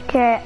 Okay,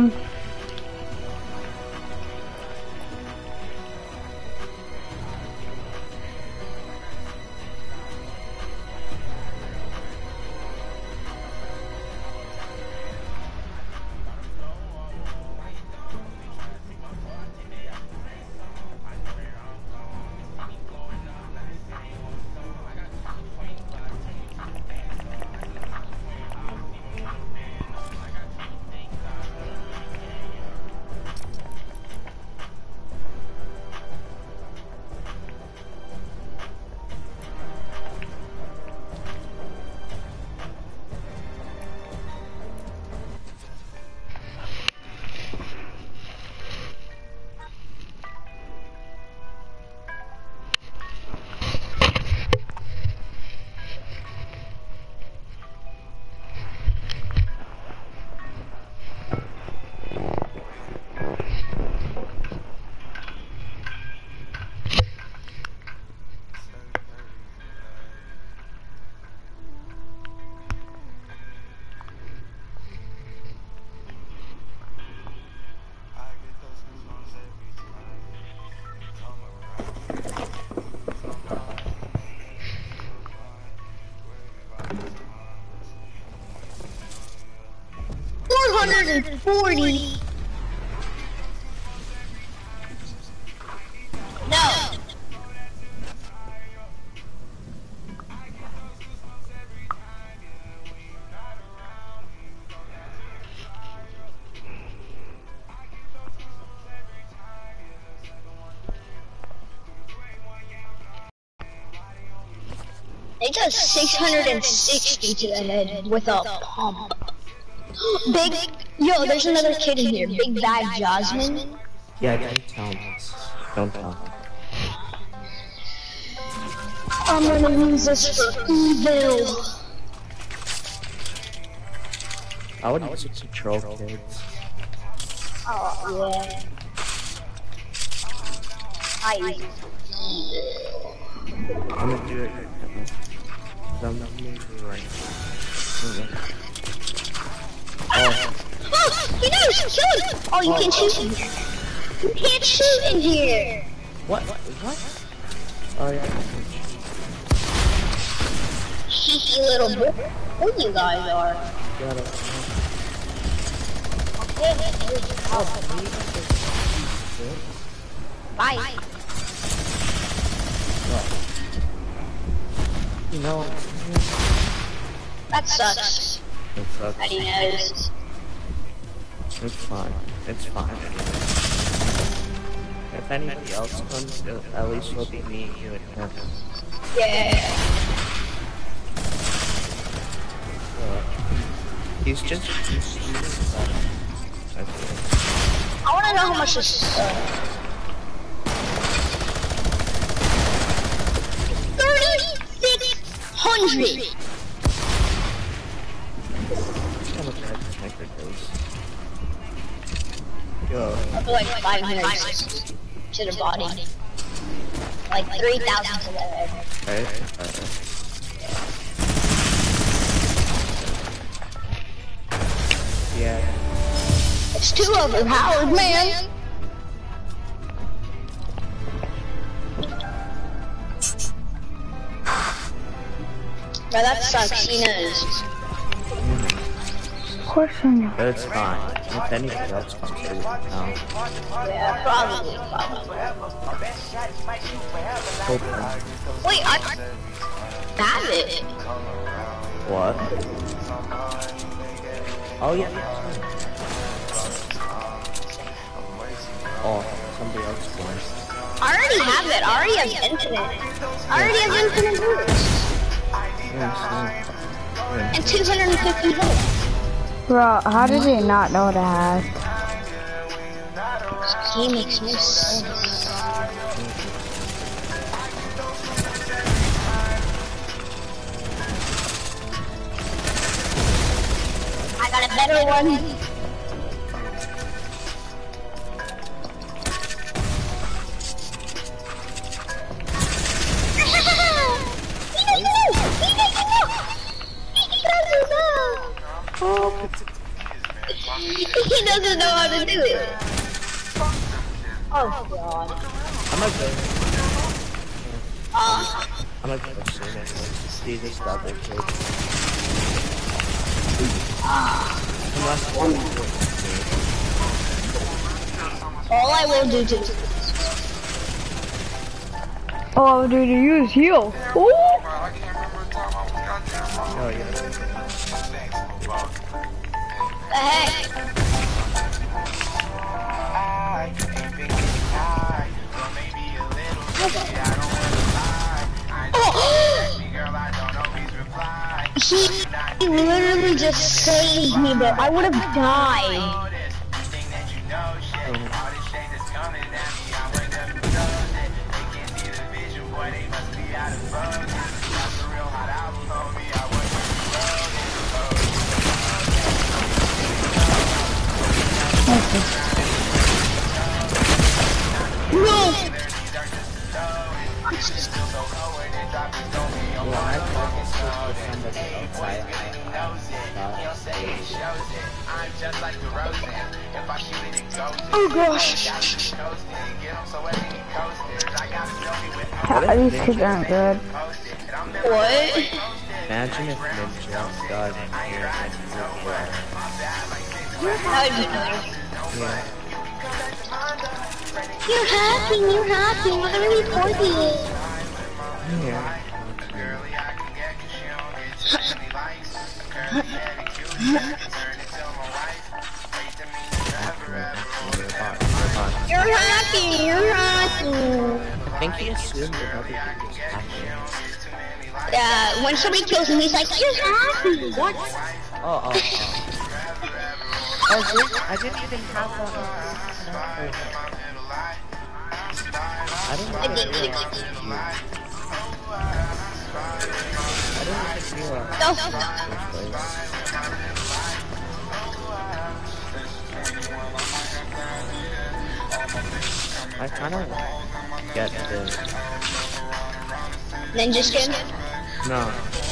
$440. No. It does 660 to the head with a pump. Big, yo, there's another kid in here. Big Bag Jasmine. Yeah, don't tell him. Don't tell him. I'm gonna use this for evil. I would use it to troll kids. Oh, yeah. I use it for evil. I'm gonna do it. I'm not gonna do it right now. Oh, he knows! Kill him! Oh, you can't shoot in here. You can't shoot in here! What? What? Oh, yeah. Cheeky little boy. Who you guys are? Got it. Bye. You know, That sucks. it sucks. How do you know this? It's fine. It's fine. If anybody else comes, at least it'll be me, you, and him. Yeah. He's just. I wanna know how much this is. 3,600. Yo. I feel like 500 to the body. Like 3,000 to the head. Right? Yeah. It's too overpowered, man. Bro, that sucks, he knows. Of course I know. It's fine. If anybody else comes, it will count. Yeah, probably. Wait, I have it. What? Oh yeah. Oh, somebody else won. I already have it. I already have infinite. I already have infinite boost. And 250 hits. Bro, how did he not know that? This game makes no sense. I got a better one. He doesn't know how to do it. Oh god. I'm a good. I'm a good person anyway. See this double kill. Unless one do it. All I will do to All I would do to use heal. Ooh. Oh yeah. the heck? He literally just saved me, but I would have died. No! Oh gosh! These kids aren't good. What? Imagine if Ninja got in here and That would be nice. yeah. You're hacking, you're hacking, I'm gonna report you. Yeah. You're hacking, you're hacking. I think he assumed that other people was hacking. Yeah, when somebody kills him, he's like, you're hacking. What? Oh, I didn't even have that. I don't know. I didn't even I kind of get this. Ninja skin? No.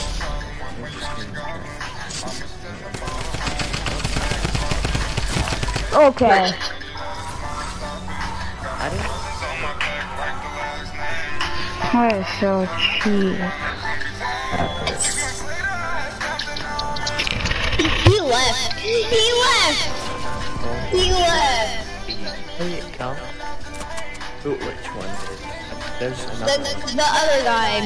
Okay. I didn't. That is so cheap. He left. He left. He left. No. Who? Which one did? There's another. The other guy,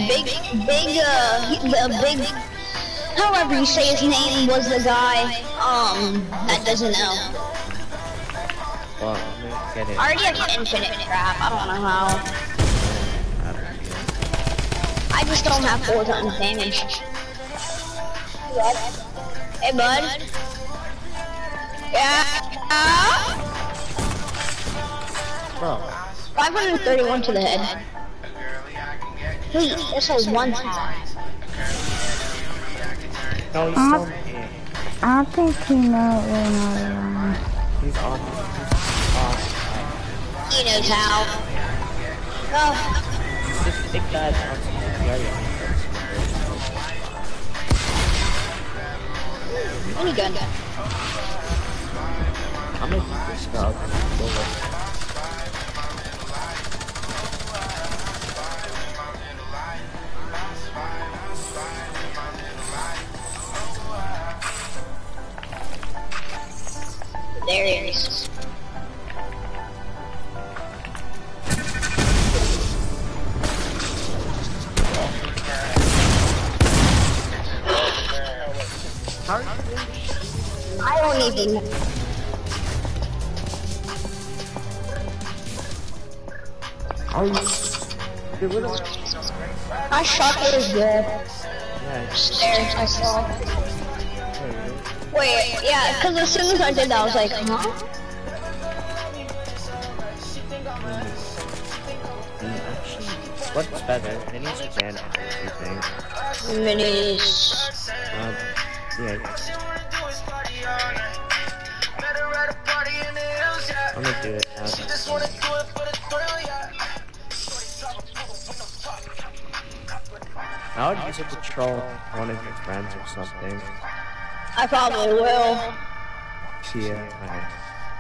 the big, however you say his name, was the guy, that doesn't know. Well, let me get it. I already have infinite crap, I don't know how. I don't know. I just don't have 4 times damage. Hey bud. Yeah. Bro. 531 to the head. Wait, this was 1 tap. No, he's still in. I don't think he knows. He's on. He knows how. Oh. Just pick that out. Minigun. I'm gonna do this stuff. There he is. I don't even know. I shot it as good. Yeah. There, I saw. Wait, yeah, because as soon as I did that, I was like, huh? Actually, what's better? Minis or Xanax, do you think? Minis. Yeah. I'm gonna do it now. I would use it to troll one of your friends or something. I probably will. Yeah, nice.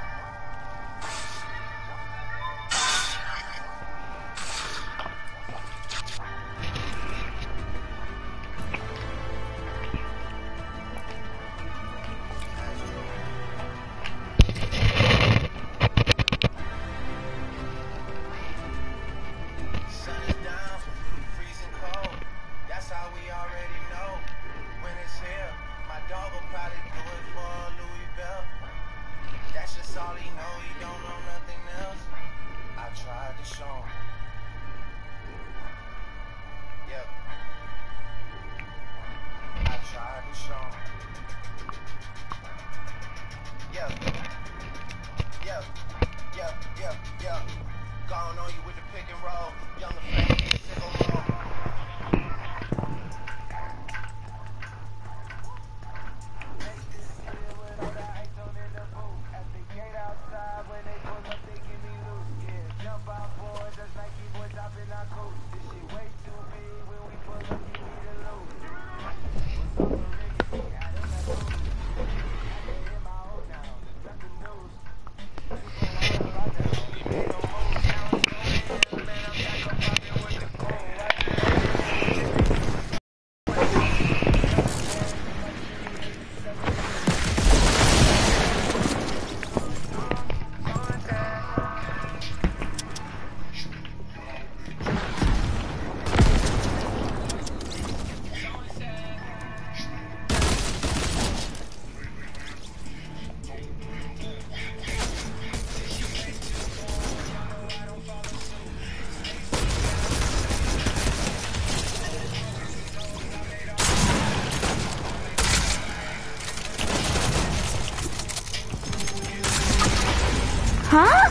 Huh?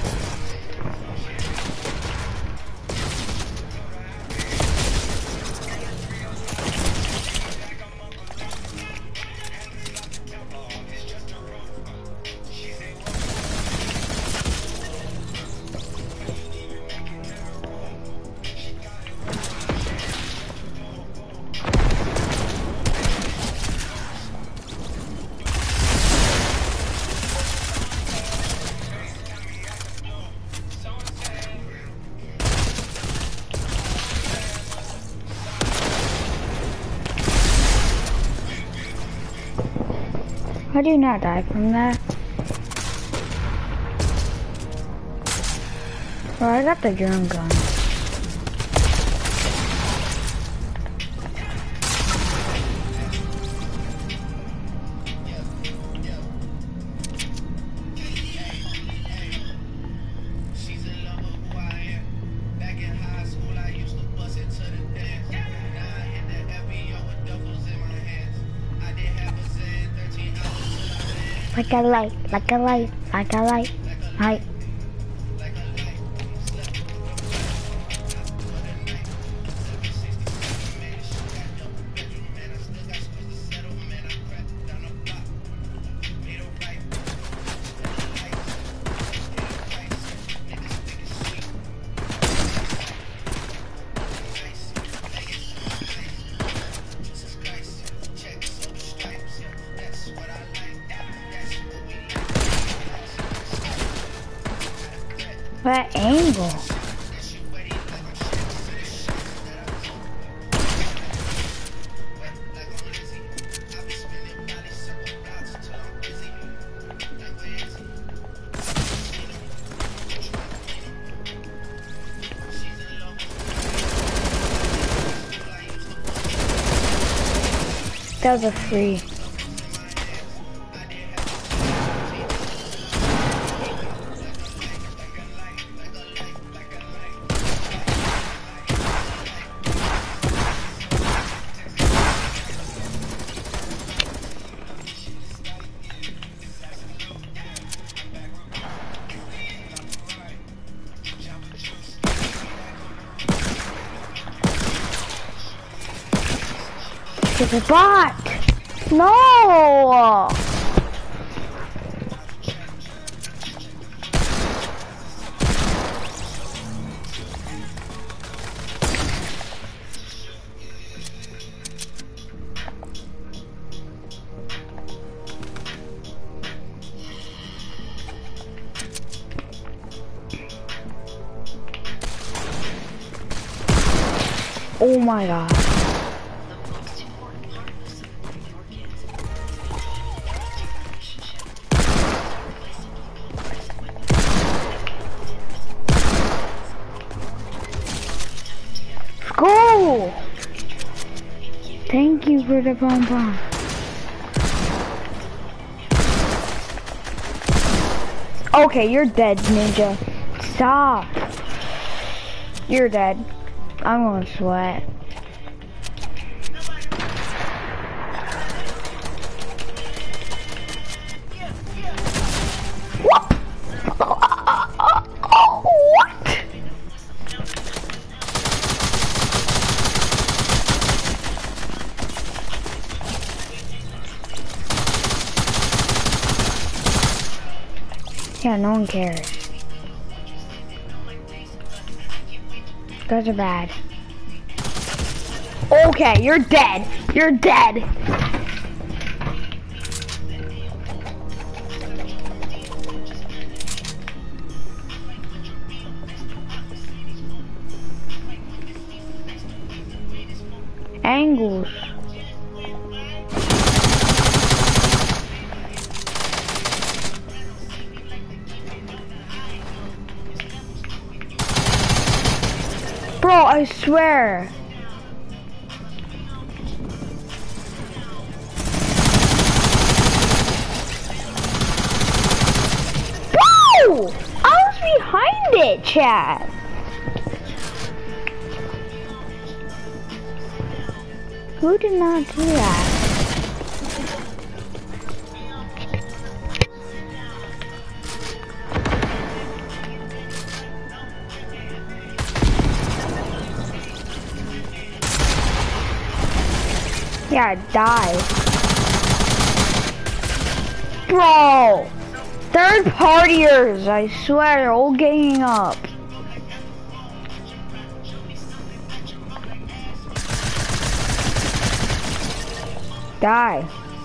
How do you not die from that? Oh, I got the drum gun. Like a light, like a light, like a light, light. What angle? That was a free. It's a bot! No! Oh my god. Let's go! Thank you for the pom-pom. Okay, you're dead, Ninja. Stop. You're dead. I'm gonna sweat. What? What? Yeah, no one cares. Those are bad. Okay, you're dead. You're dead. Angles. Bro, I swear. Bro! I was behind it, chat. Who did not do that? Yeah, die. Bro! Third partiers, I swear, they're all ganging up. Die.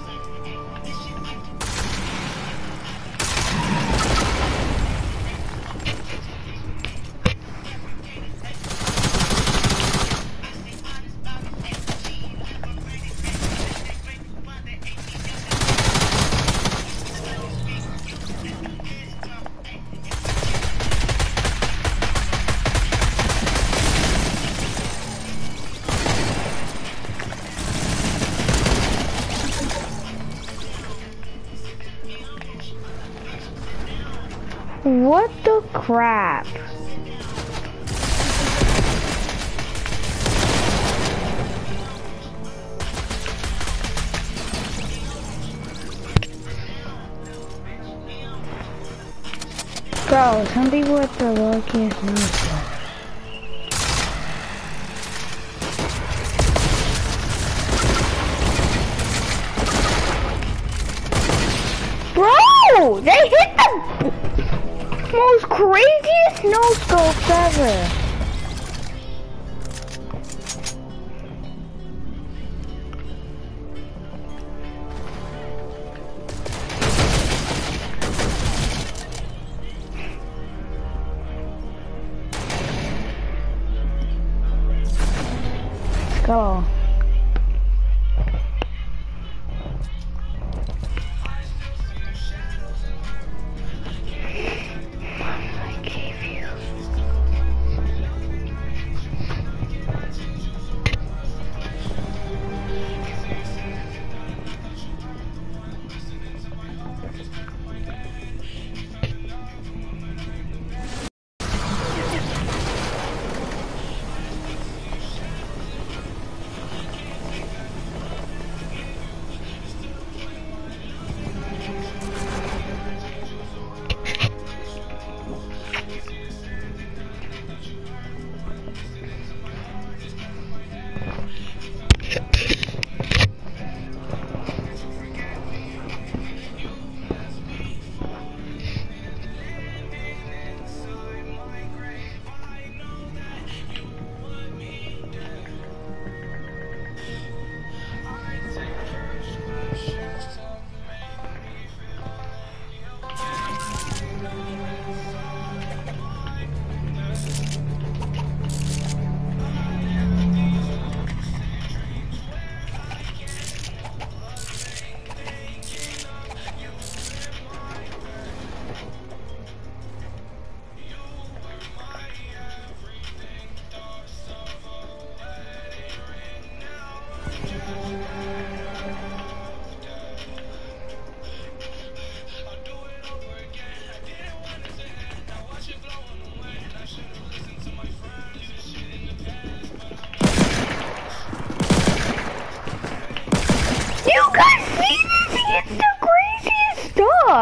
What the crap? Bro, some people with the luckiest moves. Bro! They hit the most craziest no scopes ever. Let's go.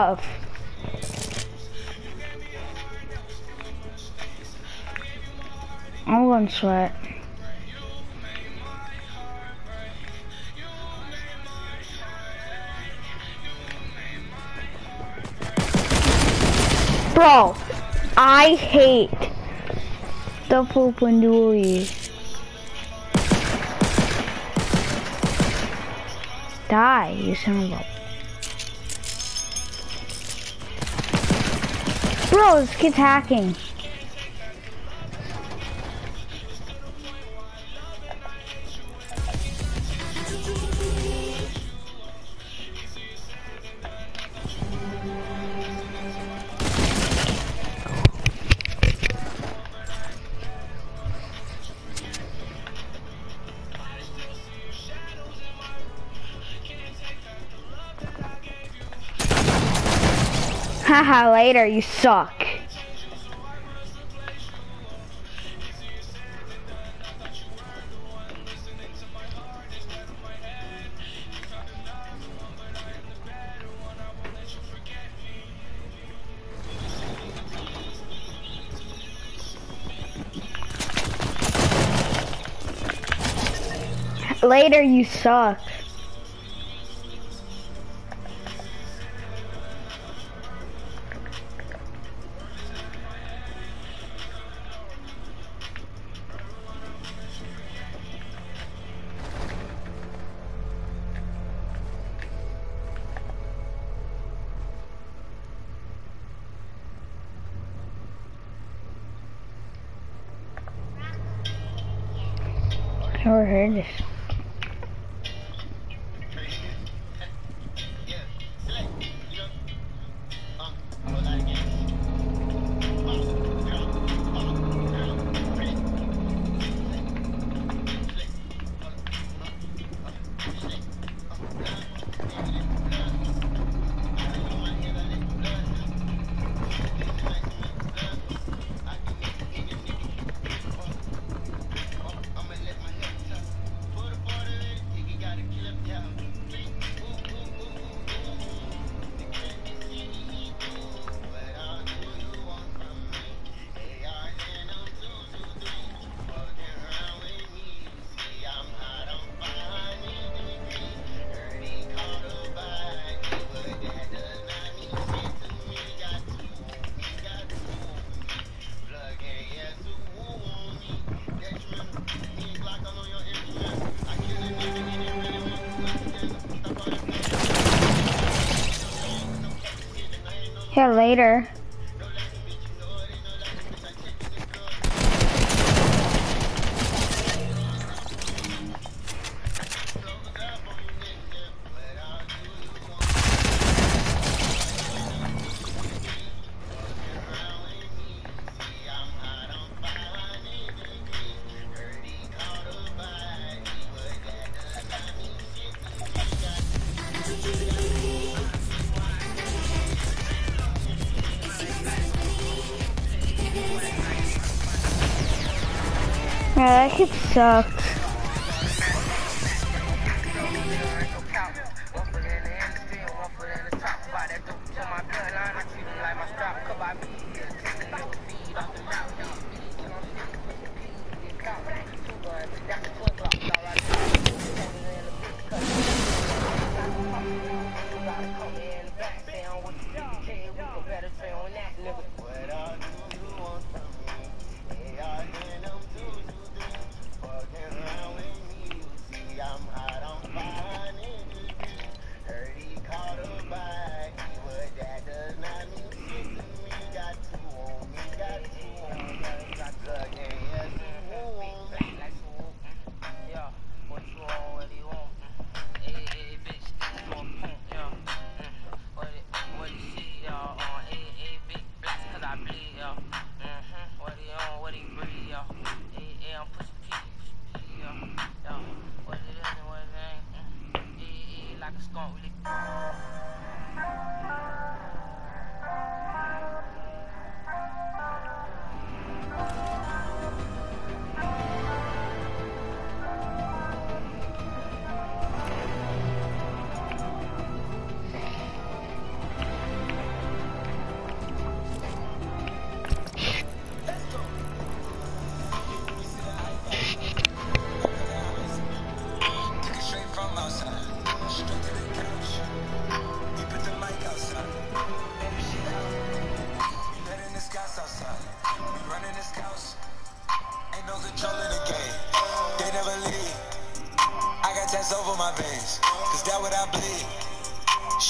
stuff. I'm going sweat. Bro, I hate the open dualies. Die, you son of a... Bro, this kid's hacking. Haha, later, you suck. Later, you suck. Never heard this. Yeah, later. Yeah, that kid sucks.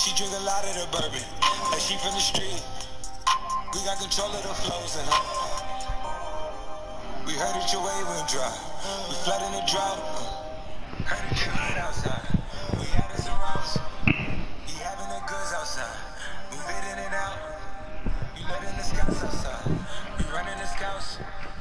She drink a lot of the bourbon, like she from the street. We got control of the flows in her. We heard that your wave went dry. We flooding the drought. Heard that you hot outside. We having some routes. You having the goods outside. We bidding it out. You letting the scouts outside. We running the scouts.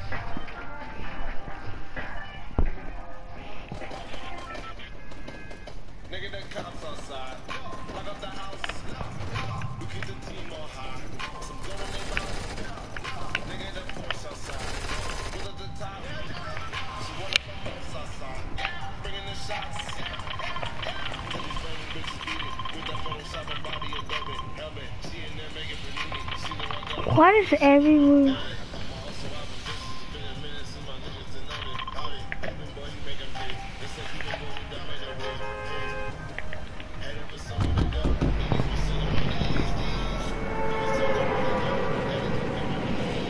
Nigga, the cops outside. Lock up the house. We keep the team on high. Some gold in their mouth. Nigga, the Porsche outside. Pull up the top. She wanna come both outside. Bringing the shots. Tell these random bitches beat it. With that Photoshop and body and Adobe. Helmet. She in there making panini. She know I got. Why does everyone? Also, I've been bitches. It's been a minute since my niggas done known it. Howdy. Even boy, you make 'em big. They said you been going down, made it way. Headed for someone to go. Niggas be sitting on the ADs. Niggas tell them where to go. Everything they want to know.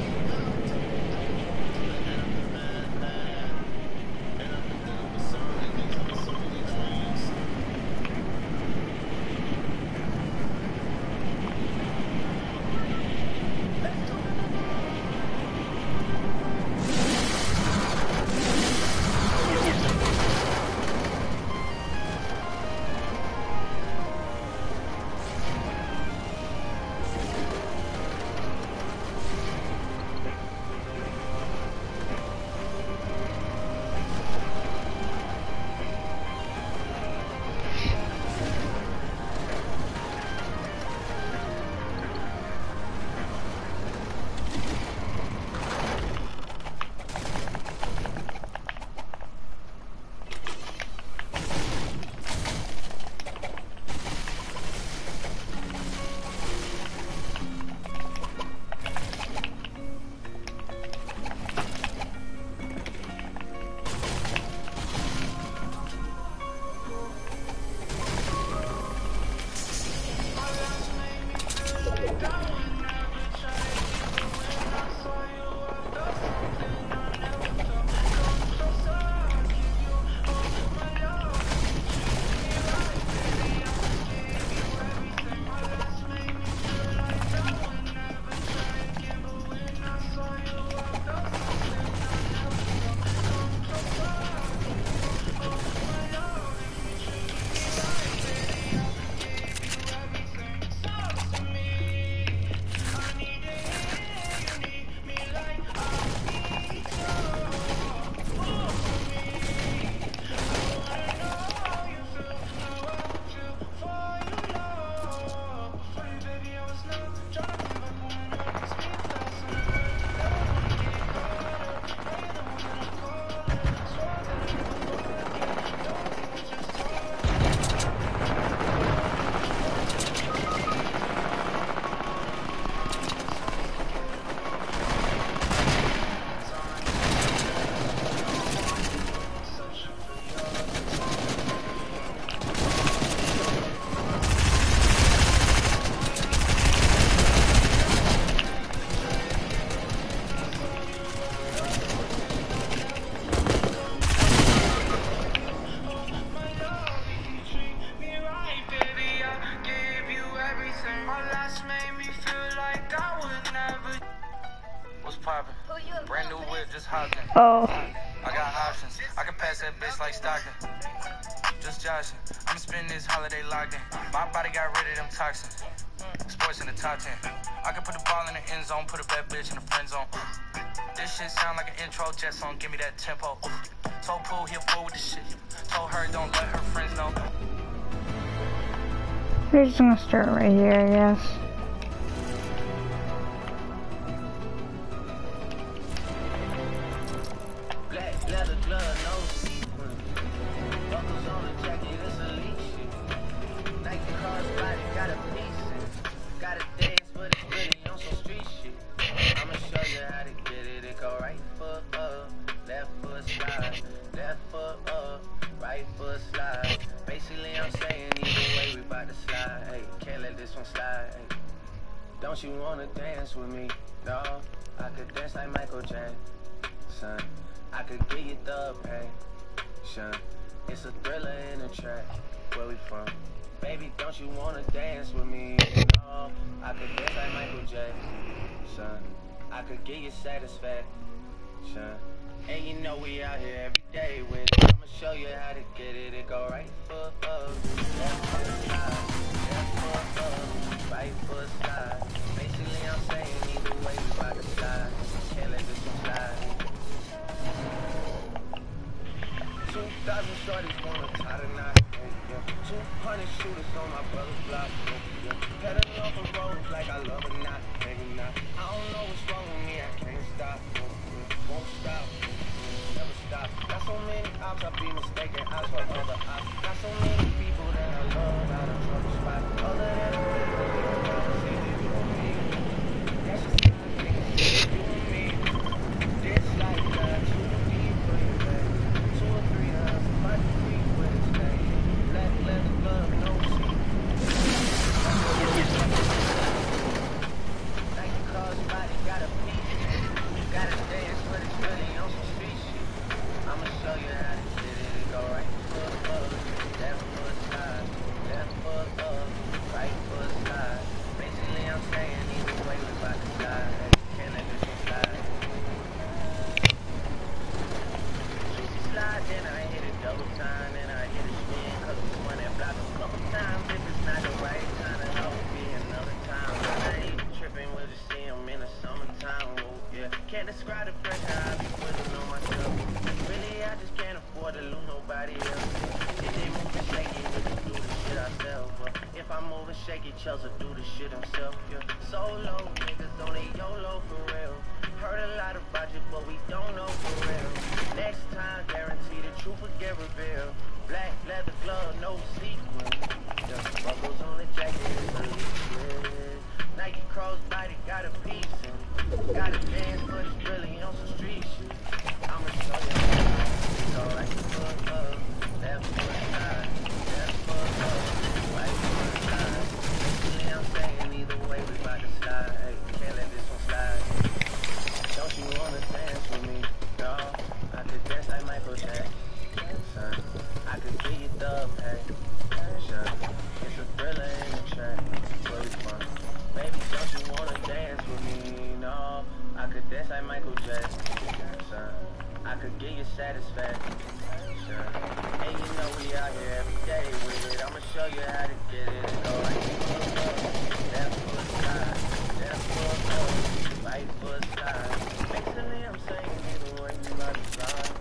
And I've been mad. And I've been dealing with so many things with so many dreams. Poppin'. Brand new whip, just hopped in. Oh. I got options. I can pass that bitch like Stockton. Just joshing. I'ma spend this holiday locked in. My body got rid of them toxins. Sports in the top 10. I can put the ball in the end zone, put a bad bitch in the friend zone. This shit sound like an intro jet song. Give me that tempo. Told Pooh he a fool with the shit. Told her don't let her friends know. We're just gonna start right here, I guess. Black leather glove, no sequin. Buckles on the jacket, it's elite shit. Nike crossbody, got a piece in. Got a dance, but it's really on some street shit. I'ma show you how to get it. It go right foot up, left foot slide. Left foot up, right foot slide. Basically, I'm saying either way, we bout to slide. Hey, can't let this one slide. Hey. Don't you wanna dance with me? No, I could dance like Michael Jackson. I could give you the passion. It's a thriller in the track. Where we from? Bay Baby, don't you wanna dance with me? No, I could dance like Michael Jackson. I could give you satisfaction. And you know we out here every day with it. I'ma show you how to get it. It go right foot up, left foot slide, left foot up, right foot slide. Basically, I'm saying either way we bout to slide. Can't let this one slide. 2,000 shorties wanna tie the knot. 200 shooters on my brother's block. Pedaling off the roads like I love it, not, maybe not. I don't know what's wrong with me, I can't stop. Won't stop, never stop. Got so many ops, I be mistaken ops for other ops. Got so many people that I love out of trouble spot. Other than the people, say that you and me. That's just the niggas say you and me. This like that, too deep for you, baby. 2 or 3 times, my degree with it, baby. Black leather glove, no seat. Like the car's body got a piece. Gotta dance, but it's really on some street shit. I'ma show you how to get it. It go right foot up, left foot slide, left foot up, right foot slide. Basically, I'm saying either way we bout to slide. Can't let this one slide. Slide, then I hit it double time, then I hit it spin, cause it's one that block a couple times. If it's not the right time, then I'll be another time. But I ain't tripping, we'll just see him in the summertime. Whoa, yeah. Can't describe the pressure I be putting on myself. Really, I just can't afford to lose nobody else. If they moving shaky, we just do the shit ourselves. But if I'm moving shaky, Chelsea do the shit himself. Yeah. Solo niggas on a YOLO for real. Heard a lot about you, but we don't know for real. Next time, guarantee the truth will get revealed. Black leather glove, no sequin. Just buckles on the jacket, it's a leaf. Nike crossbody got a piece in. Got a dance, but it's really on some street shit. I'ma show you how it's alright. Foot up, left foot side, left foot up, right foot side. Basically, I'm saying either way we bout to slide. Hey, can't let this one slide. Don't you wanna dance with me? No, I could dance like Michael Jackson. I could give you dub, hey. It's a thriller in the track. Where we from? Baby, don't you wanna dance with me? No, I could dance like Michael Jackson. I could give you satisfaction. And you know we out here every day with it. I'ma show you how to get it. It go right foot up, left foot side, left foot up, right foot side. Basically, I'm saying either way you about to slide.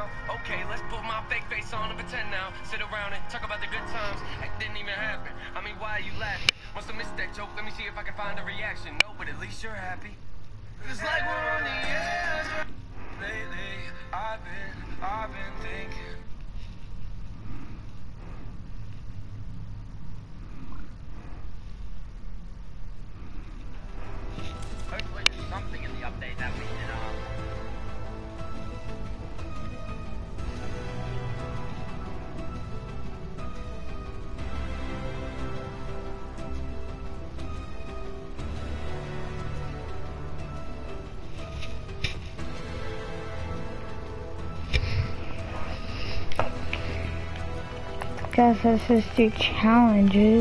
Okay, let's put my fake face on and pretend now. Sit around and talk about the good times. It didn't even happen. I mean, why are you laughing? Must have missed that joke. Let me see if I can find a reaction. No, but at least you're happy. It's like we're on the edge. Lately, I've been thinking. Hopefully there's something in the update that we can, Guess let's just do challenges.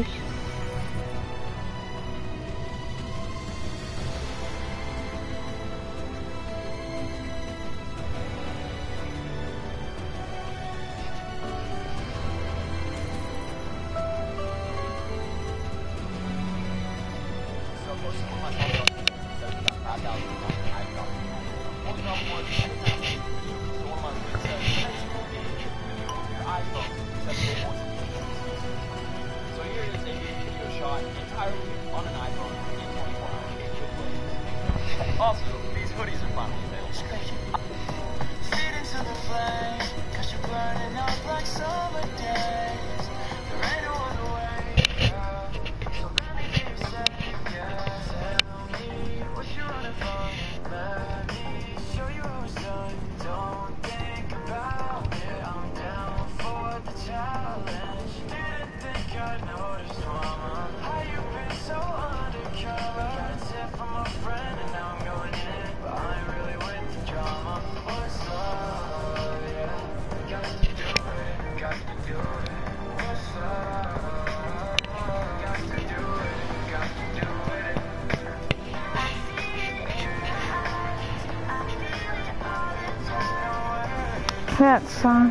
Also, these hoodies are finally available. Feed into the flame, 'cause you're burning up like summer days. There ain't no other way, yeah. So let me hear you say, yeah. Tell me what you're running from. Let me show you how it's done. Don't think about it. I'm down for the challenge. Didn't think I'd notice drama. How you been so undercover? Got a tip from a friend and now I'm going in, but I ain't really with the drama. What's love? Yeah, got to do it, got to do it. What's love? Got to do it, got to do it. I see it in your eyes, I feel it all the time. That song.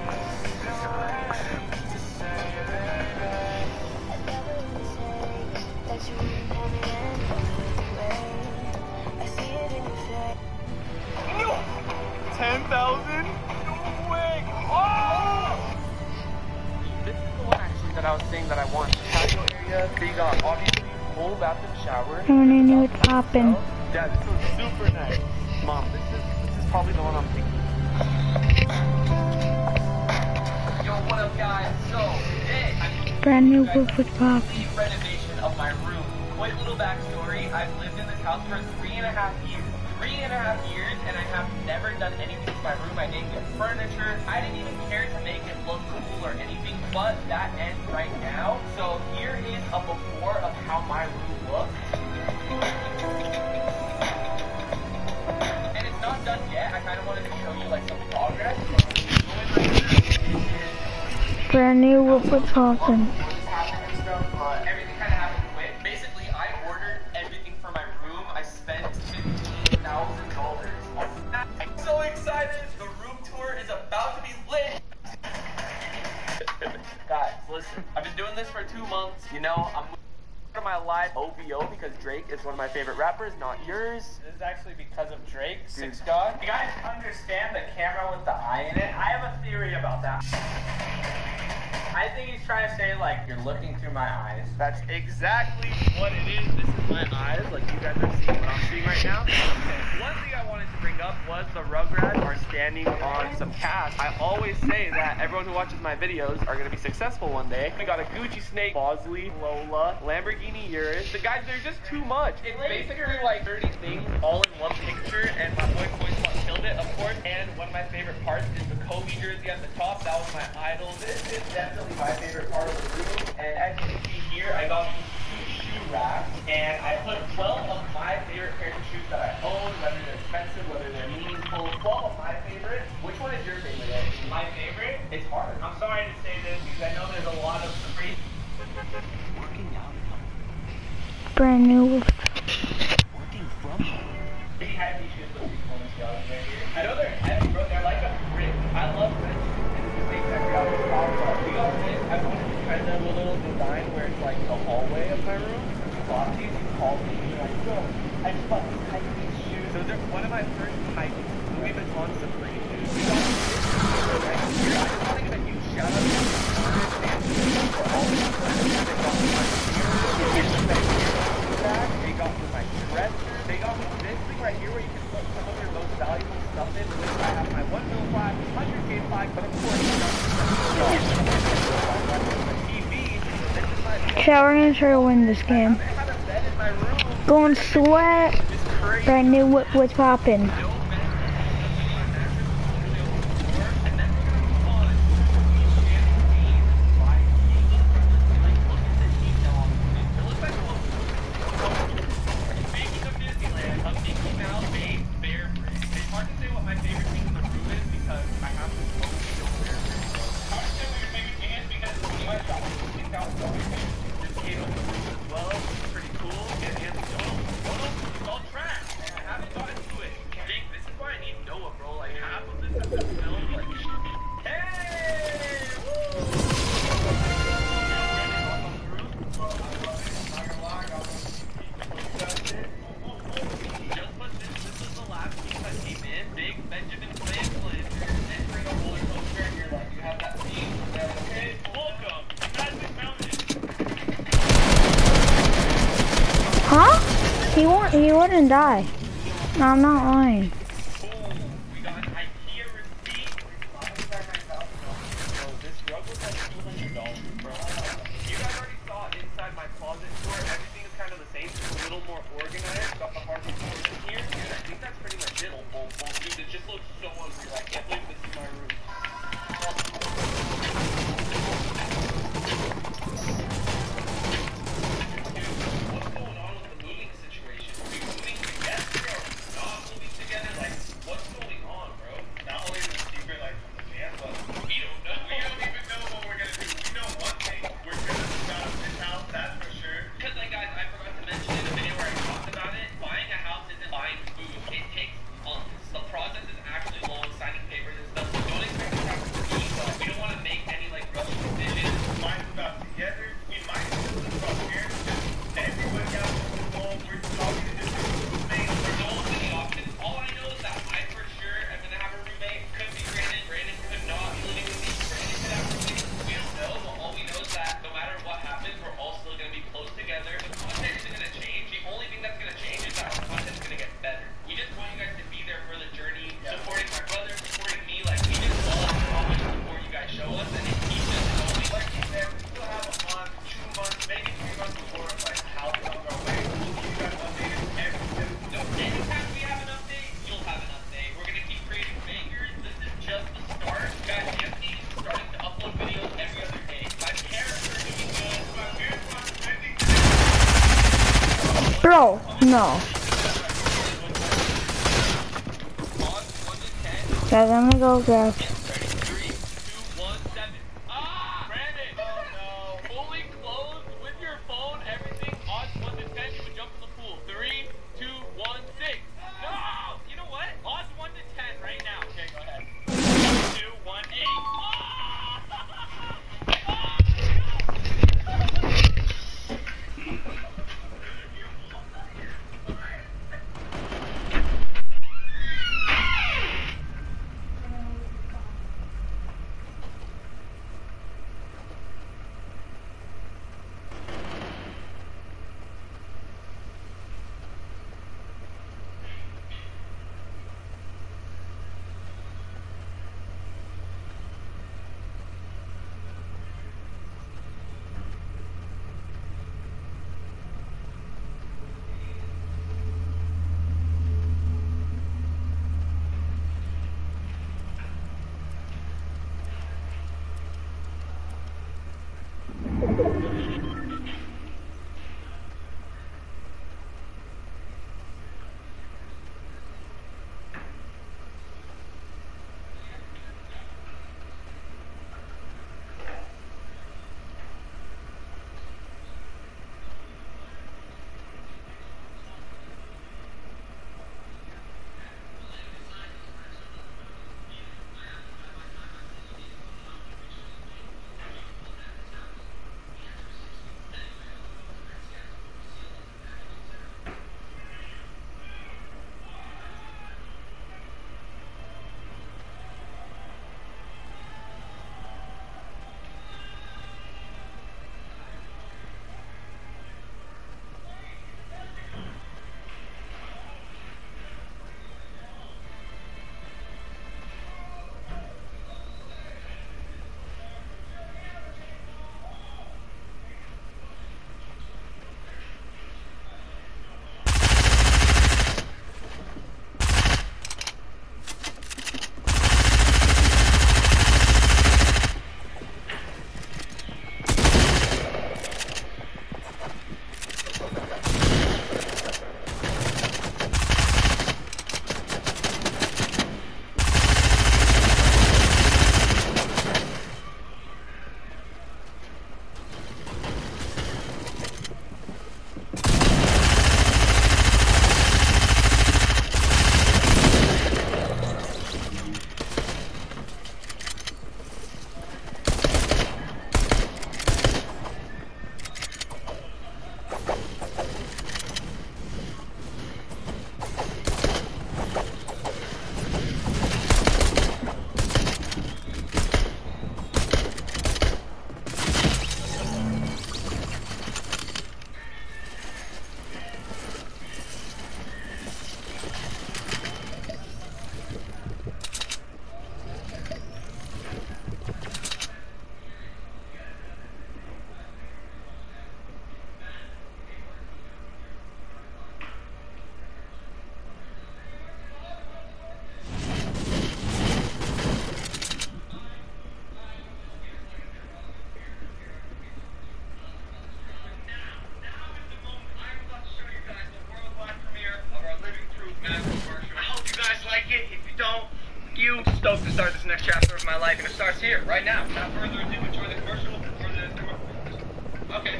This is the one actually that I was saying that I want. Patio area, big obviously full bathroom shower. I wanna know what's poppin'. Yeah, this one's super nice. Mom, this is probably the one I'm thinking. Yo, what up, guys? So, today, Brand new roof with pop. complete renovation of my room. Quick little backstory, I've lived in this house for 3.5 years. 3.5 years, and I have never done anything to my room. I didn't get furniture. I didn't even care to make it look cool or anything, but that ends right now. So here is a before of how my room looks. And it's not done yet. I kind of wanted to show you like some progress. Brand new roof with poppin'. Everything kind of happened quick. Basically, I ordered everything for my room. I spent $15,000. I'm so excited. The room tour is about to be lit. Guys, listen. I've been doing this for 2 months. You know, I'm of my life OVO because Drake is one of my favorite rappers, not yours. This is actually because of Drake, Six God. You guys understand the camera with the eye in it? I have a theory about that. I think he's trying to say, like, you're looking through my eyes. That's exactly what it is. This is my eyes, like you guys are seeing what I'm seeing right now. One thing I wanted to bring up was the Rugrats are standing on some cash. I always say that everyone who watches my videos are going to be successful one day. We got a Gucci snake, Bosley, Lola, Lamborghini Urus. The guys, there's just too much. It's basically like 30 things all in one picture, and my boy Spot killed it, of course. And one of my favorite parts is the Kobe jersey at the top. That was my idol. This is definitely my favorite part of the room. And as you can see here, I got these 2 shoe racks, and I put 12 of my favorite pairs of shoes that I own, whether they're expensive, whether they're meaningful. 12 of my favorites. Which one is your favorite? My favorite? It's hard. I'm sorry to say this because I know there's a lot of crazy working out. Brand new roof. Working from home. Big heavy shoes with these ones, guys, right here. I know they're heavy, bro. They're like a brick. I love this. We got this. I wanted to try them a little design where it's like the hallway of my room. Flopsies, you called me. You're like, bro, I just bought these tight shoes. So they're one of my first tight Louis Vuitton Supreme shoes. We got this. in which I have my 1 mil flag, 100K flag, but of course, TV. So this is my Okay, we're gonna try to win this game. I have a bed in my room. Going sweat. It's crazy. Brand new what's poppin'. Huh? He wouldn't die. No, I'm not lying. Bro, no. Guys, I'm gonna go grab. stoked to start this next chapter of my life, and it starts here, right now. Without further ado, enjoy the commercial for the... Okay.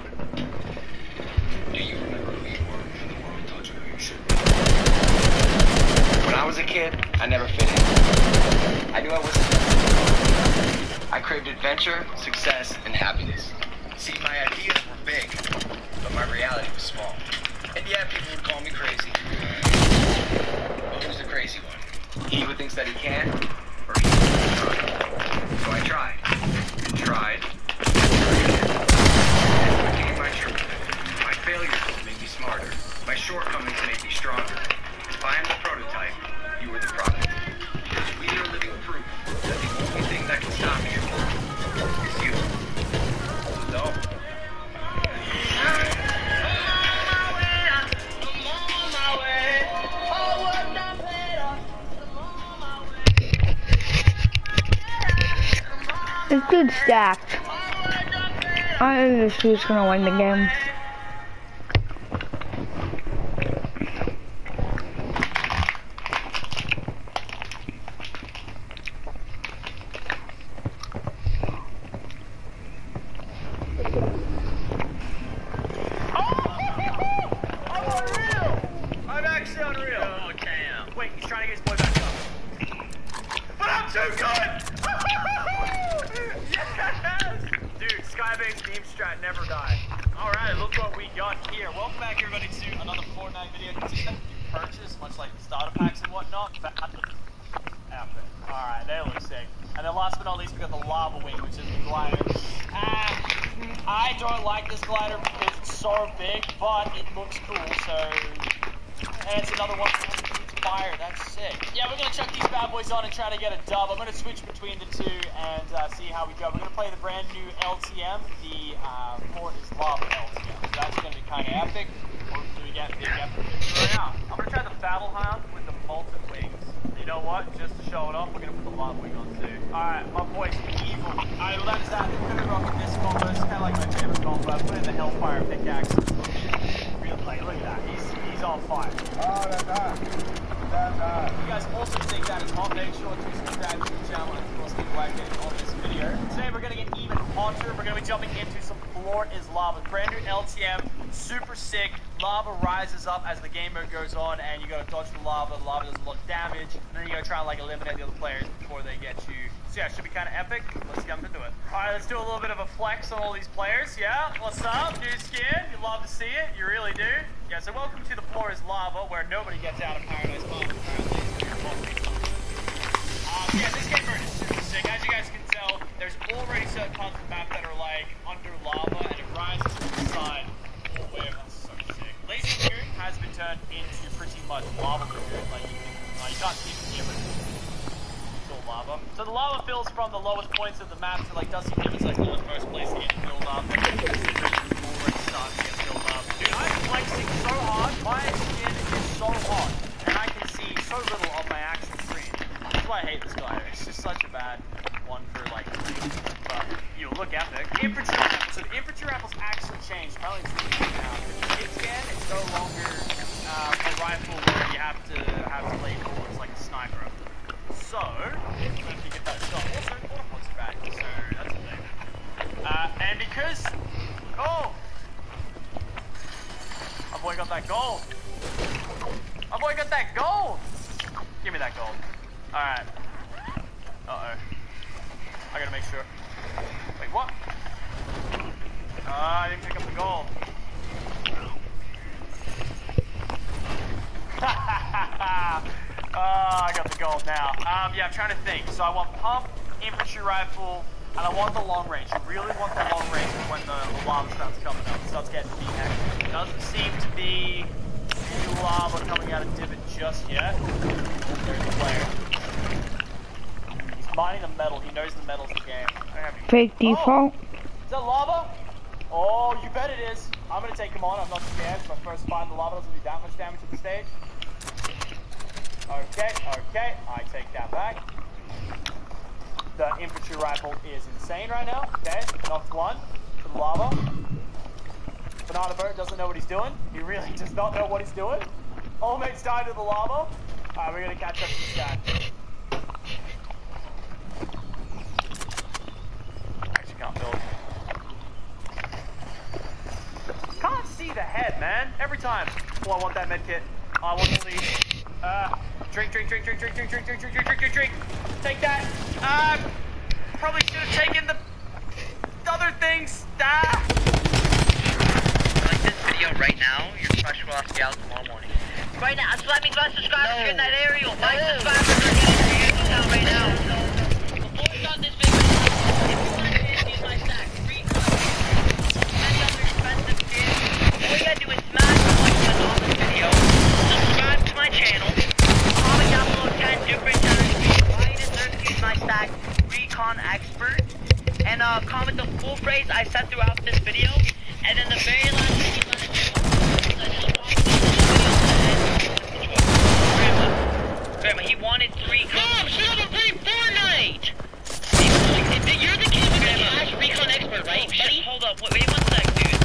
Do you remember who you were when the world told you who you should be? When I was a kid, I never fit in. I knew I wasn't. I craved adventure, success, and happiness. See, my ideas were big, but my reality was small. And yeah, people would call me crazy. But who's the crazy one? He who thinks that he can, or he who thinks he can't. So I tried, and tried, and tried. And it became my truth. My failures made me smarter. My shortcomings made me stronger. If I am the prototype, you are the product. Because we are living proof that the only thing that can stop you is you. So don't. This dude's stacked. I think this dude's gonna win the game. I'm actually unreal. Oh, damn. Wait, he's trying to get his boy back up. But I'm too good! Yes! Dude, Skybase Beam Strat never die. Alright, look what we got here. Welcome back, everybody, to another Fortnite video. You can see that you purchase, much like starter packs and whatnot. Alright, they look sick. And then last but not least, we got the Lava Wing, which is the glider. I don't like this glider because it's so big, but it looks cool, so... And it's another one that shoots fire, that's sick. Yeah, we're gonna chuck these bad boys on and try to get a dub. I'm gonna switch between the two and see how we go. We're gonna play the brand new LTM, the Fort is Lava LTM. So that's gonna be kinda epic. Or do we get big epic? So yeah, I'm gonna try the Battle Hound with the Molten Wings. You know what? Just to show it off, we're gonna put the Lava Wing on too. Alright, my boy's evil. Alright, well that's that. We're gonna rock this combo. It's kinda like my favorite combo. I put in the Hellfire pickaxe. Real play, look at that. He's on fire. Oh, that's hot. That's hot. If you guys also think that is hot, make sure to subscribe to the channel and of course leave a like on this video. Today we're going to get even hotter. We're going to be jumping into some Floor is Lava. Brand new LTM, super sick. Lava rises up as the game mode goes on and you got to dodge the lava. The lava does a lot of damage. And then you got to try and like eliminate the other players before they get you. So yeah, it should be kind of epic. Let's jump into it. Alright, let's do a little bit of a flex on all these players. Yeah, what's up? New skin? You love to see it. You really do. Yeah, so welcome to the Floor is Lava, where nobody gets out of Paradise Palm, apparently. Yeah, this game mode is super sick. As you guys can tell, there's already certain parts of the map that are like under lava, and it rises from the side all the way. That's so sick. Lazy Lagoon has been turned into pretty much lava lagoon. Like you can't see it here, but it's all lava. So the lava fills from the lowest points of the map to like Dusty River's like lowest most place to get filled up. Already starting to get filled up. Dude, I'm flexing so hard. My skin is so hot, and I can see so little of my actual screen. That's why I hate this glider. It's just such a bad one for like playing. But you look epic. Infantry rifle. So the infantry rifle's actually changed. Apparently it's really now. It's again, it's no longer a rifle where you have to play forward. It's like a sniper. So if you get that shot, also autopod's back. So that's the thing. And because my boy got that gold. My boy got that gold. Give me that gold. Alright. Uh-oh. I gotta make sure. Wait, what? I didn't pick up the gold. I got the gold now. Yeah, I'm trying to think. So I want pump, infantry rifle, and I want the long range. I really want the long range for when the lava starts coming up. It starts getting deep action. Doesn't seem to be any lava coming out of Divot just yet. There's the player. He's mining the metal. He knows the metal's the game. Fake default. Is that lava? Oh, you bet it is. I'm gonna take him on. I'm not scared. It's my first fight. The lava doesn't do that much damage at the stage. Okay, I take that back. The infantry rifle is insane right now. Okay, knocked one to the lava. Banana Bird doesn't know what he's doing. He really does not know what he's doing. All mates died to the lava. Alright, we're gonna catch up to the stat. time. Oh, I want that med kit. Oh, I want the lead. Drink. Take that. Probably should have taken the other things. Like this video right now, your crush will ask you out tomorrow morning. Right now, slap me 5 subscribers to get that aerial. 5 subscribers are getting your account right now. Before we start this video, if you want to use my stack, free any other expensive skins, all you gotta do is smash the like button on this video, subscribe to my channel, comment down below 10 different times why you deserve to use my stack, Recon Expert, and comment the full phrase I said throughout this video, and then the very last thing you gotta do is I just walked through this video and Grandma, he wanted 3 Mom, shut up and play Fortnite! You're the kid with the cash Recon Expert, right, buddy? Hold up, wait 1 sec, dude.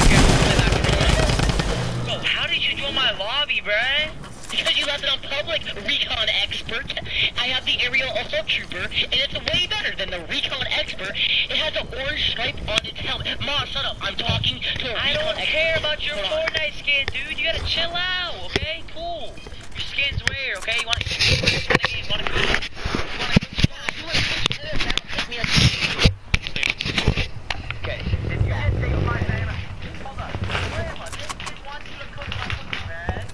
Bro, how did you join my lobby, bruh? Because you left it on public, Recon Expert. I have the aerial assault trooper, and it's way better than the Recon Expert. It has an orange stripe on its helmet. Mom, shut up. I'm talking to a Recon Expert. I don't care about your Fortnite skin, dude. You gotta chill out, okay? Cool. Your skin's rare, okay? You wanna okay. If you had to take my name, hold on. Grandma, this kid wants you to cook my cookies, man.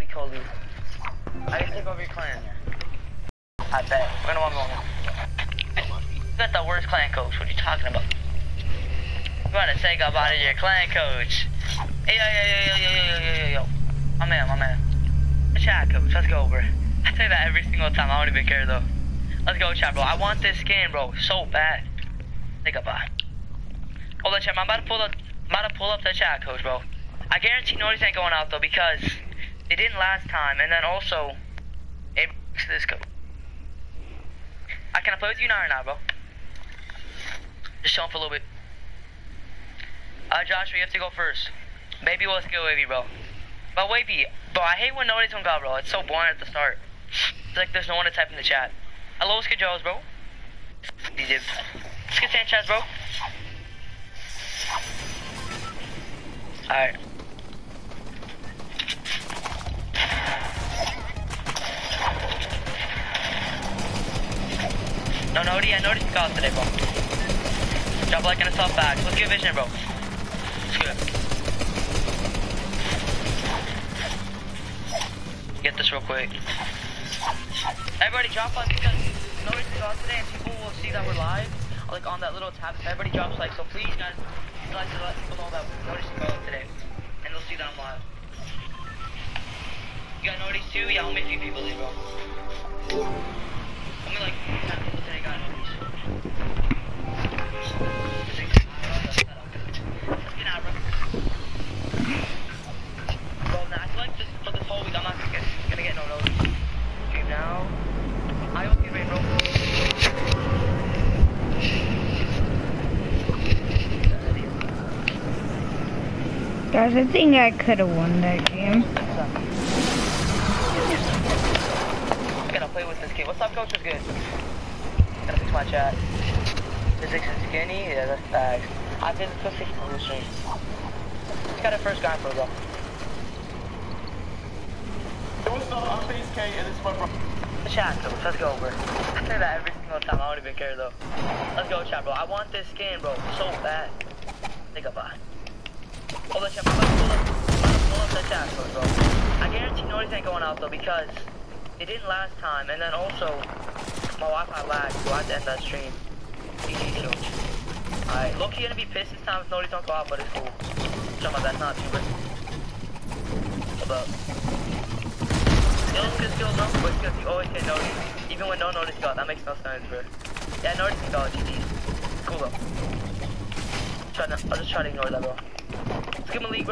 be Kobe. I can take over your clan. I bet. We're gonna want more. You got the worst clan coach. What are you talking about? You wanna take up out of your clan coach? Hey, yo. My man. The chat coach. Let's go, bro. I say that every single time. I don't even care though. Let's go, chat, bro. I want this skin, bro, so bad. Take a bye. Hold on, chat. I'm about to pull up the chat coach, bro. I guarantee notice ain't going out though because it didn't last time, and then also it breaks this code. I can play with you now or not, bro? Just show him for a little bit. Joshua, you have to go first. Baby, let's go, Wavy, bro. But Wavy, bro, I hate when notice don't go, bro. It's so boring at the start. It's like there's no one to type in the chat. Hello, what's good, Joes, bro? DJ. Let's get Sanchez, bro. Alright. No, I noticed the call today, bro. Drop like in a soft bag. Let's get vision, bro. Let's go. Get this real quick. Everybody drop like because notice the call today and people will see that we're live. Like on that little tab. Everybody drops like, so please guys, you like to let people know that we noticed the call today. And they'll see that I'm live. You got noticed too? Yeah, only a few people did, bro. Only like 10 people today got noticed. Let's get out, bro. Bro, now I feel like just for this whole week I'm not gonna get no notice. Stream now. I hope you ready, bro. Guys, I think I could have won that game. I gotta play with this kid. What's up, coach? What's good? Gotta fix my chat. Physics is skinny? Yeah, that's facts. I did the physics on the stream. Just got a first guy for though. What's up? I'm Base K and this is my bro. The chat, coach. Let's go, bro. I say that every single time. I don't even care though. Let's go, chat, bro. I want this skin, bro, so bad. Think about it. Hold on, chat. I'm about to pull up the chat coach, bro. I guarantee notice ain't going out though because it didn't last time, and then also my Wi-Fi lagged, so I had to end that stream. GG, coach. Alright, low-key gonna be pissed this time if notice don't go out, but it's cool. Show my best, not too bad. Hold up. Good skills, bro. But skills, you always get notice. Even when no notice go out, that makes no sense, bro. Yeah, notice can go out, GG. Cool, though. I'll just try to ignore that, bro. Let's give him a league, bro.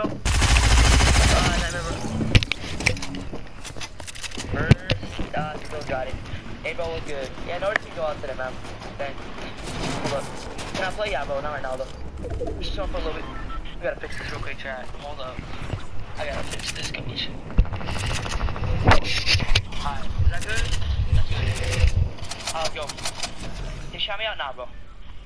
First, still got it. Hey, bro, what's good? Yeah, notice can go out today, man. Thanks. Hold up. Can I play? Yeah, bro, not right now, though. Just jump for a little bit. We gotta fix this real quick, chat. Hold up. I gotta fix this, coach. Alright, is that good? That's good. Let's go. Hey, shout me out now, bro.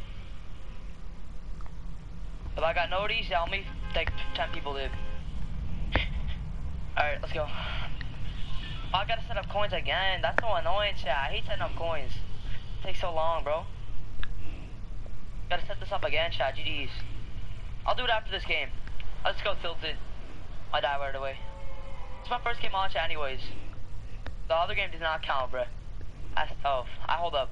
If I got notice, yeah, only like 10 people live. Alright, let's go. Oh, I gotta set up coins again. That's so annoying, chat. I hate setting up coins. It takes so long, bro. Gotta set this up again, chat. GG's. I'll do it after this game. I'll just go tilted. I die right away. It's my first game on, chat, anyways. The other game does not count, bro. That's tough. I hold up.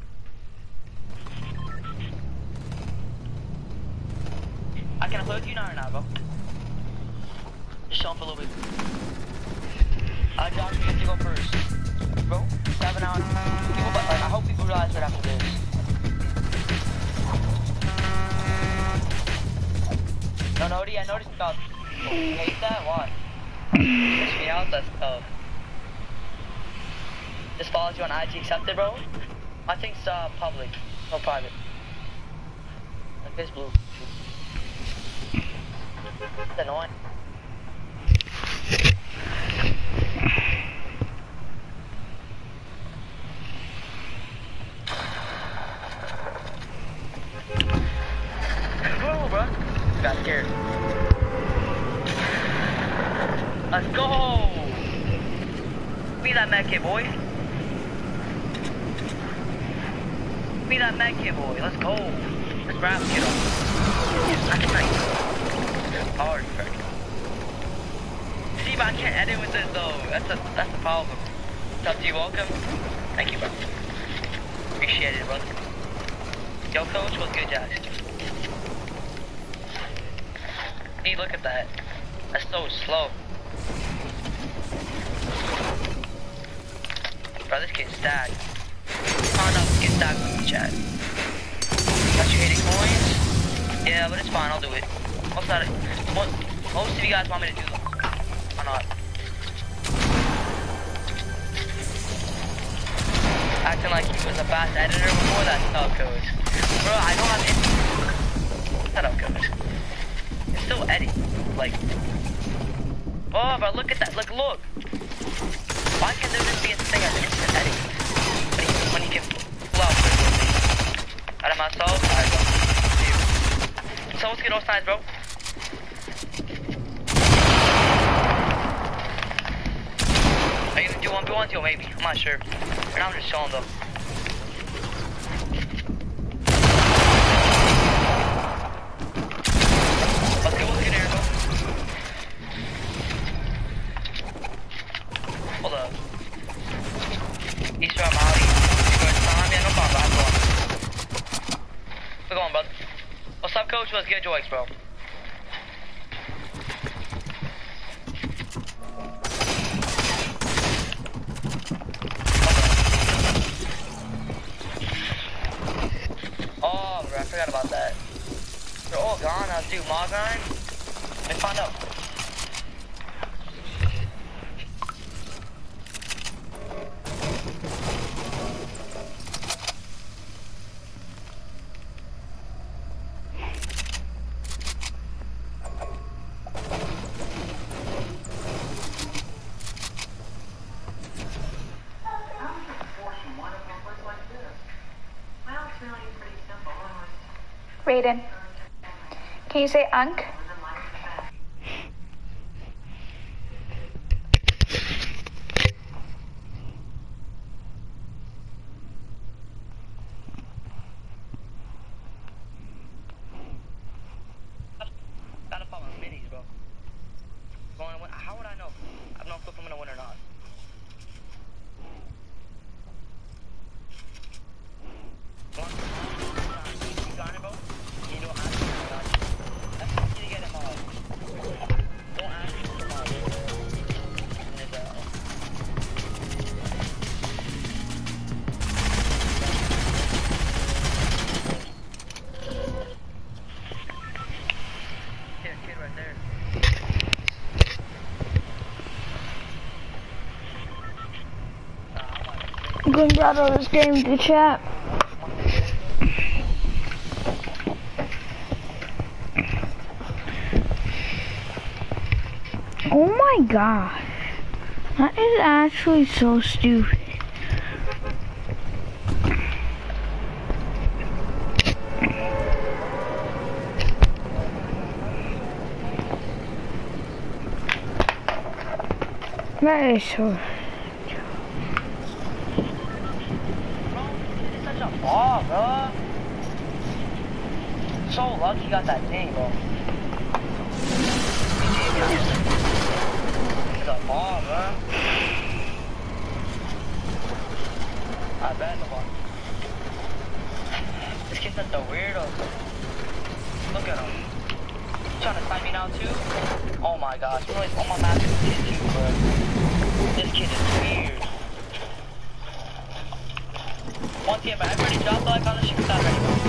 I can play with you now or not, bro? Just show him for a little bit. Josh, you have to go first. Bro, 7 hours. People, like, I hope people realize that after this. No, I noticed about. You hate that? Why? Push me out, that's tough. Just follows you on IG accepted, bro? I think it's public, no private. Like this blue. It's annoying. Whoa, bro. Got scared. Let's go! Be that med kit, boy. Be that med kit, boy. Let's go. Let's grab kid up. That's nice. Hard, Frank. See, but I can't edit with it though. That's the problem. What's up, welcome? Thank you, bro. Appreciate it, brother. Yo, coach, what's good, Josh? Hey, look at that. That's so slow. Bro, this kid's stacked. Oh no, this kid's stacked with me, chat. Got you 80 coins? Yeah, but it's fine, I'll do it. Most of you guys want me to do them. Why not? Acting like he was a fast editor before that. Oh, coach. Bro, I don't have any. Shut up, coach. It's still Eddie. Like. Oh, bro, look at that. Look. Why can't there just be a thing as instant Eddie? When you can pull out quickly. Out of myself? Alright, bro. See you. So let's get all sides, bro. Are you gonna do 1v1s? Yo, maybe. I'm not sure. Right now I'm just showing them. Let's get here, bro. Hold up. Easter, I'm out. Yeah, no problem, bro. We're going, brother. What's up, coach? Let's get Joyce, bro. Oh, bro, I forgot about that. They're all gone. I'll do Mog grind. Let me find out. Raiden, can you say Unk? Gotta follow minis, bro. How would I know? I have no clue if I'm gonna win or not. I'm going to download this game to chat. Oh my gosh. That is actually so stupid. That is so... Oh, bro. So lucky you got that thing, bro. It's a ball, bro. I bet the ball. This kid's such a weirdo. Look at him. He's trying to fight me now, too? Oh my gosh. Really, all my maps is too, bro. This kid is weird. Once again, but everybody drop the like on the shoot stop ready, bro.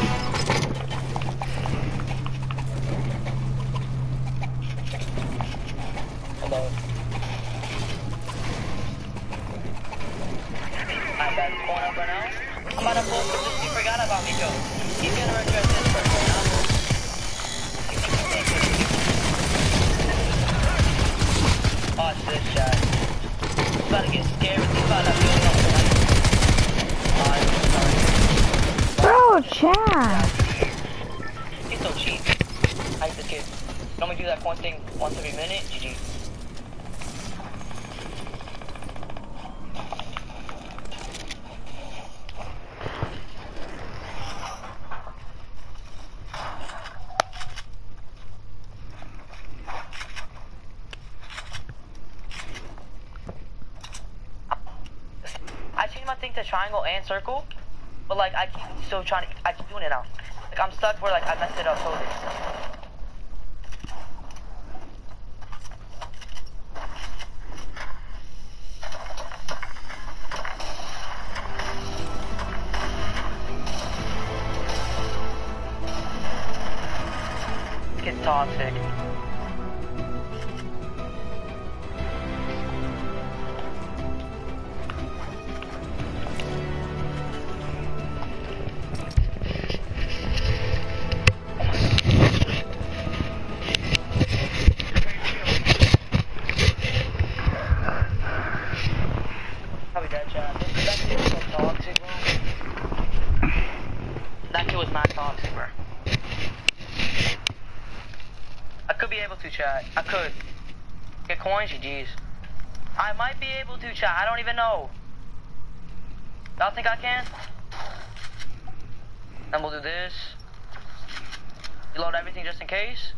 Hello. I'm back going up right now. I'm about to pull for this. He forgot about me, Joe. He's gonna regret this first right now. Watch this shot. He's about to get scared with these about to build up the light. Bro, chat. He's so cheap. I hate this kid. Don't we do that point thing once every minute? GG. I changed my thing to triangle and circle, but like I keep still trying. I keep doing it now. Like I'm stuck where like I messed it up totally. It gets toxic. Probably dead, chat. That kid was so toxic, bro. That kid was not toxic, bro. I could be able to, chat. I could. Get coins, GG's. I might be able to, chat. I don't even know. Y'all think I can? Then we'll do this. Reload everything just in case.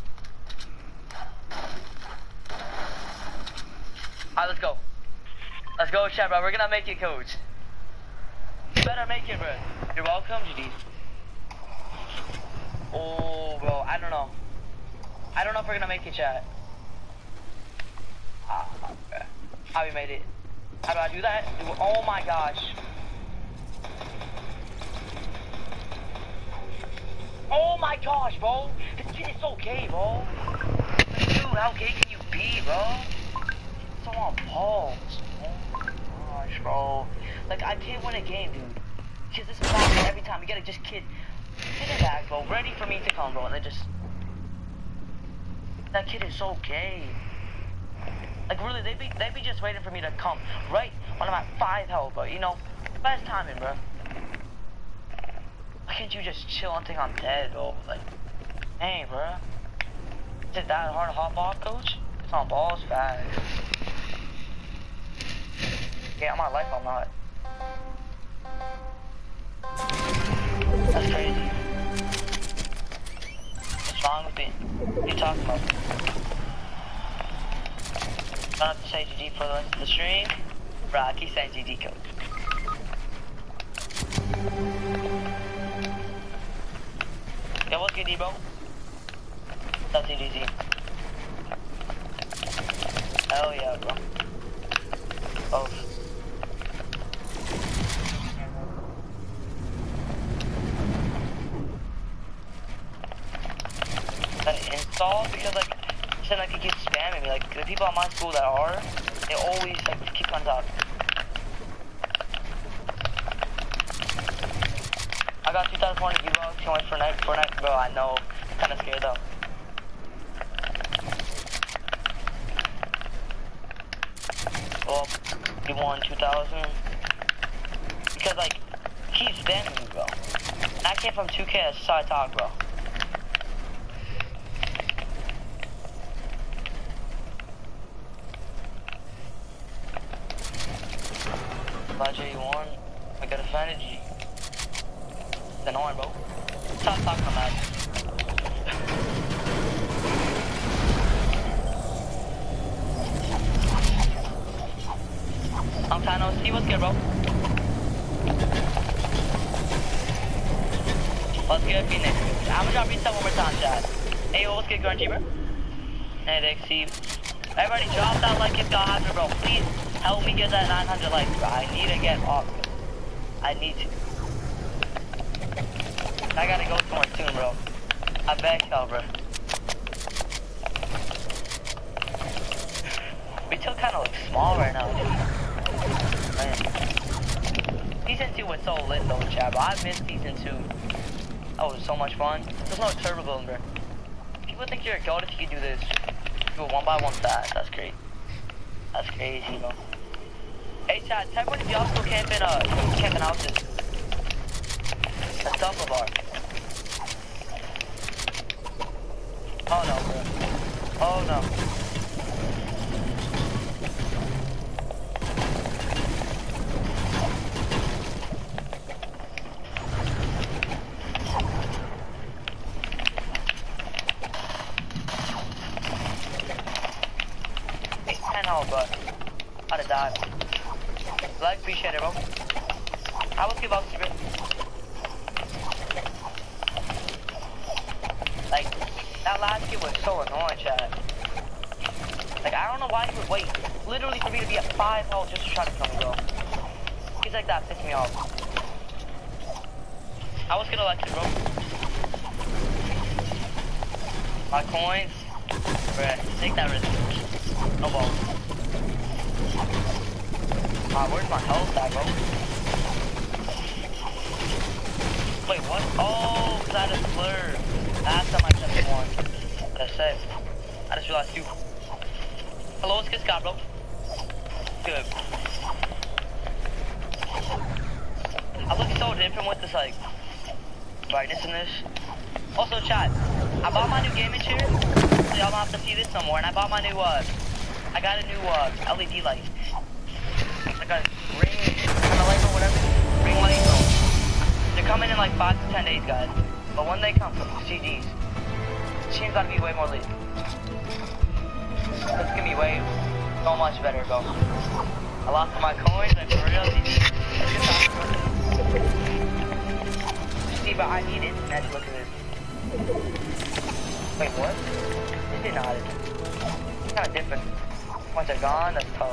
Alright, let's go. Let's go, chat, bro. We're gonna make it, coach. You better make it, bro. You're welcome, GG's. Oh, bro. I don't know. I don't know if we're gonna make it, chat. Okay. How we made it? How do I do that? Oh my gosh. Oh my gosh, bro. This kid is so gay, bro. Like, dude, how gay can you be, bro? So on balls. Oh my gosh, bro. Like, I can't win a game, dude. Because this is problem every time. You gotta just kid it back, bro. Ready for me to come, bro. And then just... That kid is so gay. Like, really, they be just waiting for me to come right when I'm at 5 health, bro. You know, best timing, bro. Why can't you just chill and think I'm dead, bro? Like, dang, bro. Is it that hard to hop off, coach? It's on balls fast. Yeah, I'm on life, I'm not. That's crazy. What's wrong with me? What are you talking about? I don't have to say GG for the rest of the stream. Bro, I keep saying GG, coach. Yo, what's good, bro? That's GG. Hell yeah, bro. Both. An install because like it said like it keeps spamming me. Like the people at my school that are, they always like keep on top. I got 2,400 V-Bucks. Can't wait for night, bro. I know. Kind of scared though. Well, you won 2,000 because like he keeps spamming me, bro. And I came from 2K. That's just how I talk, bro. Glad you won. I got offended. It's annoying, bro. Stop talking about that. I'm Thanos. See what's good, bro. What's good, Phoenix? I'm gonna drop reset one more time, chat. Hey, what's good, Grungy, bro? Hey, XC. Everybody drop that like if y'all have to, bro. Please help me get that 900 likes, bro. I need to get off. I need to. I gotta go somewhere soon, bro. I beg y'all, bro. We still kind of look small right now, dude. Man. Season 2 was so lit, though, chat, bro. I missed Season 2. That was so much fun. There's no turbo building, bro. People think you're a goat if you can do this. Do a 1x1 fast. That's great. That's crazy, bro. Hey, chat, tell everyone if y'all still camping houses. That's double bar. Oh no, bro. Oh no. Hey, 10 health, bro. I'd have died. Like, appreciate it, bro. I will give up, Secret. Like, that last kid was so annoying, chat. Like, I don't know why he would wait literally for me to be at 5 health just to try to kill me, bro. He's like that, pissed me off. I was gonna like it, bro. My coins. Bruh, take that risk. No balls. Where's my health at, bro? Wait, what? Oh, cause I had a slur. Last time I kept one. What I said. I just realized you. Hello, it's good Scott, bro. Good. I look so different with this, like, brightness in this. Also, chat, I bought my new gaming chair, so y'all don't have to see this no more, and I bought my new, I got a new, LED light. Like a ring, kind of light or whatever. Ring light, so. They're coming in like 5 to 10 days, guys. But when they come, CGs. Seems gotta be way more lit. It's gonna be way, so much better, bro. I lost my coins, like, for real, CGs. See, but I need internet to look at this. Wait, what? This is not it. It's kind of different. Once they're gone, that's tough.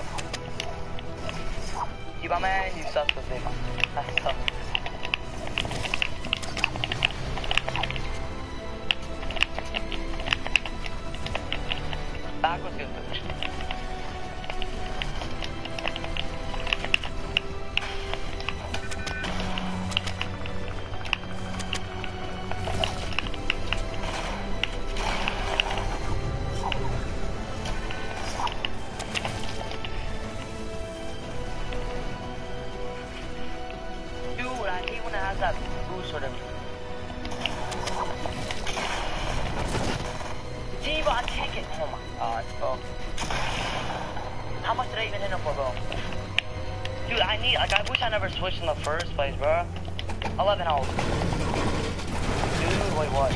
You my man, you suck with it. That's tough. Back was good. Switch in the first place, bro. 11 holes. Dude, wait, what?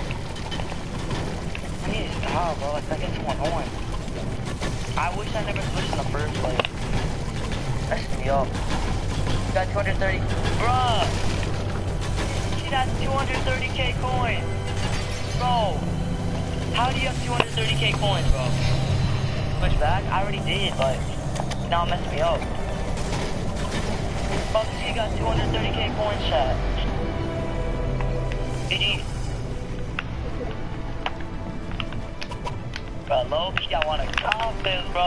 I need to stop, bro. Like, that gets so annoying. I wish I never switched in the first place. Messed me up. Got 230. Bruh! See, that's 230k coins. Bro. How do you have 230k coins, bro? Switch back? I already did, but now it messed me up. Bro, you got 230k coins, chat. GG. Bro, low-key, I wanna cop this, bro.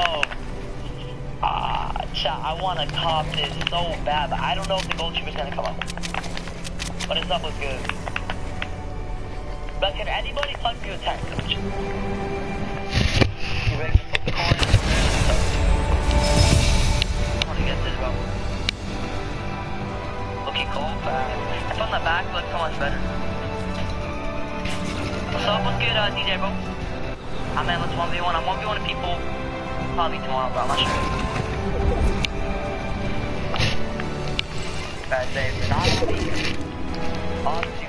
Chat, I wanna cop this so bad, but I don't know if the gold chip is gonna come up. But his up was good. But can anybody plug me a tank, coach? You ready to put the coins? I wanna get this, bro. Looking cold, and from the back, looks so much better. What's up? What's good, DJ, bro? Man, let's 1v1. I'm 1v1 people. Probably tomorrow, bro. I'm not sure. Bad day, but not on TV.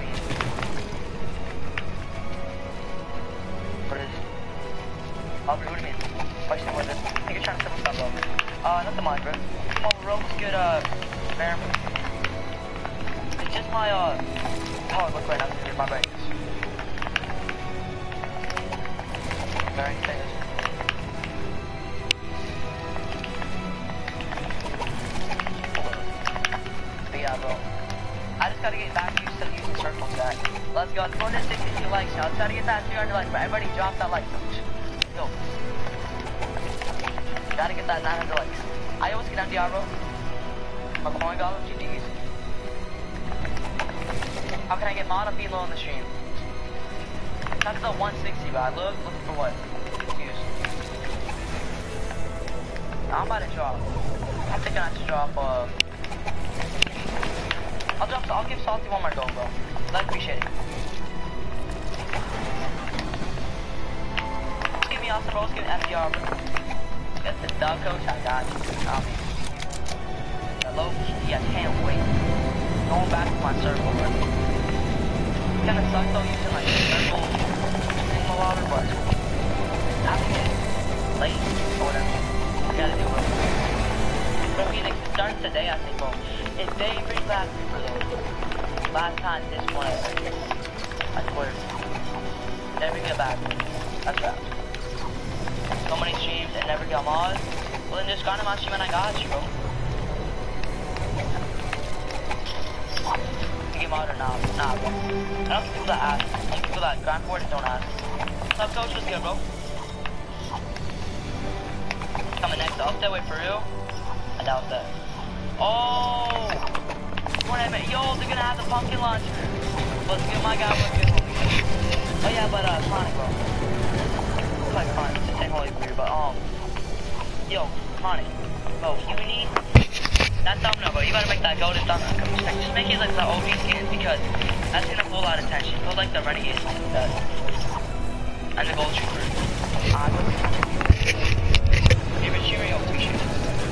What is it? What do you mean? Question, what is it? I think you're trying to settle stuff up. Nothing much, bro. Oh, bro, what's good, man? It's just my, how I look right now. It's my brightness. Very famous. But yeah, bro. I just gotta get back used to using circle chat. Let's go. 262 likes now. Let's gotta get that 300 likes, but everybody drop that like. Go. Gotta get that 900 likes. I always get MDR, bro. My coin got GG's. How can I get mod? I'm being low on the stream. That's the 160, bro. Looking for what? Excuse. I'm about to drop. I'm thinking I should drop, I'll give Salty one more go, bro. I appreciate it. Just give me Austin, bro. Let's give me FDR, bro. Get the dub coach. I got you. Hello, I can't wait. Going back to my circle, bro. Kinda sucks though using like circle in the water, but having it late or whatever, I gotta do it. But Phoenix, starting today, I think, bro. If they bring back Reaper, though, last time this one, I swear. Never get back. That's right. So many streams and never got mods. Well, then just got him on stream and I got you, bro. You get mod or not? Nah, bro. I don't people that ask. Only people that grind for it don't ask. What's up, coach? What's good, bro? Coming next up that way for real? I doubt that. Oh! What I meant, yo, they're gonna have the pumpkin launcher. Let's get my guy, let's get homie. Oh yeah, but Sonic, bro. It's like fun. This ain't holy weird, but yo, Sonic, bro, you need that thumbnail, bro. You gotta make that golden thumbnail. Just make it like the OG skin because that's gonna pull out attention. Put like the renegade skin does. And the gold trooper. Favorite Cheerio, appreciate it.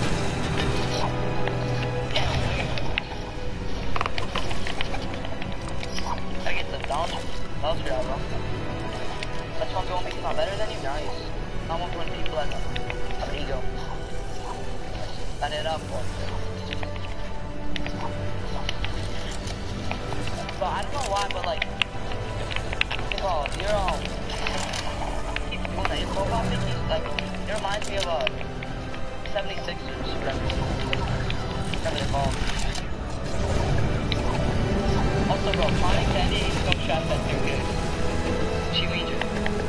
I get the down. That was real, bro. That's why I'm going because I'm better than you. Nice. I want one people that have an ego. Set it up, bro. But I don't know why, but like, bro, you're your profile picture, like, it reminds me of 76ers, whatever they're called. Also, bro, Chronic Candy needs to go shot that too good. She leads you.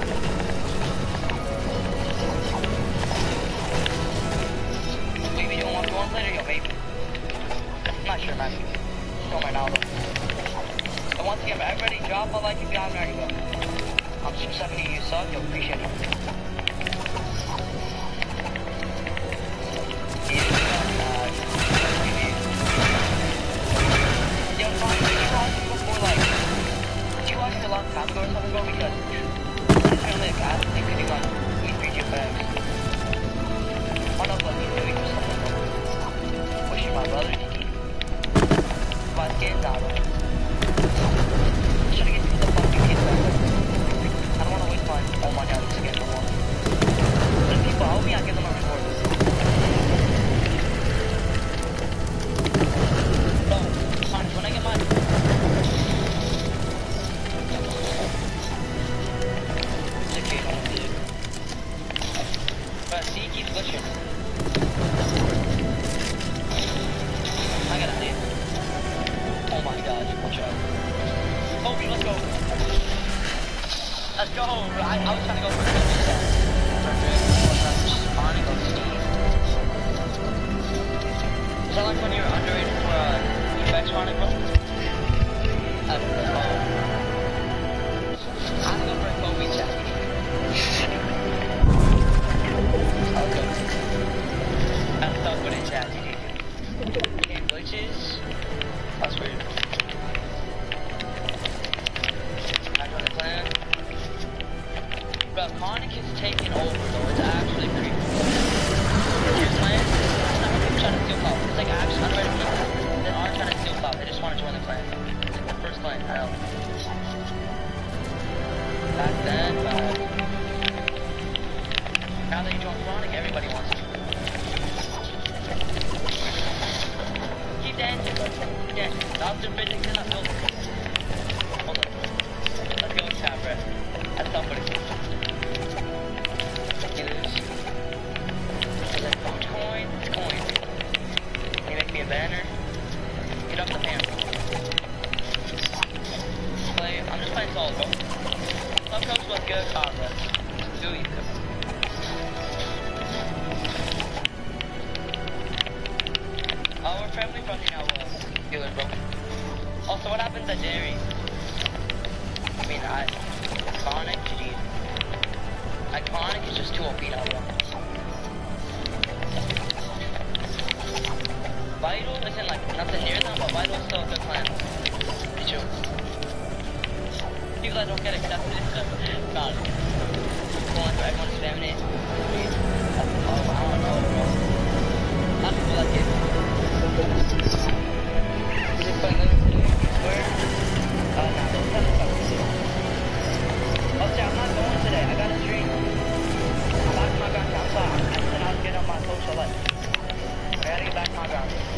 Maybe you don't want to go on later, yo, maybe. I'm not sure, man. Go right now, though. So once again, everybody drop a like if you haven't already, bro. I'm super sucking to you, suck, yo, appreciate it. Yo, Tom, did you watch it before, like, did you watch it a long time ago or something, bro? Because it's really a gas thing to do on E3 bags. One of them, you or something, bro. Wish you my brother, Kiki. My skin's out, bro. Should I get you the fucking kids back? I don't want to waste time. Oh my god, this again for one. But if people help me, I'll give them a reward. Oh, fine, when I get mine. It's okay, I don't do it. But see, he keeps glitching. I gotta see it. Oh my gosh, watch out. Kobe, let's go. Let's go! I was trying to go for the Is that like when you're underrated for UX running, bro? I don't know. I'm gonna go for a Kobe chat. Okay. I'm stuck with a chat. Game glitches. That's weird. I got a plan. Bro, Chronic is taking over though, it's actually creepy. Your clan, it's not people trying to steal clout, it's like actually unready people that aren't trying to steal clout, they just want to join the clan. The first clan, I know. Back then, now that you join Chronic, everybody wants to. Keep dancing, bro. Keep dancing. Dr. Physics in that building. Hold on. Let's go with tab, bro. That's somebody. Coin. Can you make me a banner? Get up the panel. I'm just playing solo, bro. Some coach was good, bro. Do you? Oh, we're family friendly now, healer, bro. Also, what happens at Jerry? I mean, Iconic, GG. Iconic is just too OP now, bro. Vital isn't like nothing near them, but Vital is still a good plan. Be true. People that don't get accepted, not going for everyone's family. I don't know, bro. Not people that get. Is it playing where? Nah, don't tell me about this. Oh, see, I'm not going today. I got a stream. I'm back to my ground. I said I was getting on my social life. I gotta get back to my ground.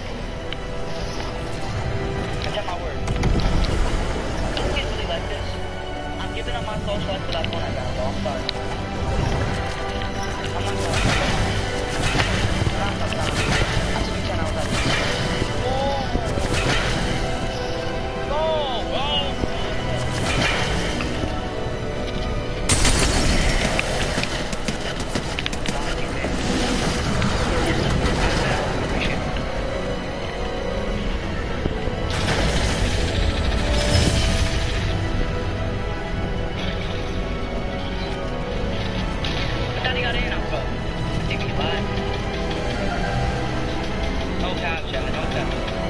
chat. No chat.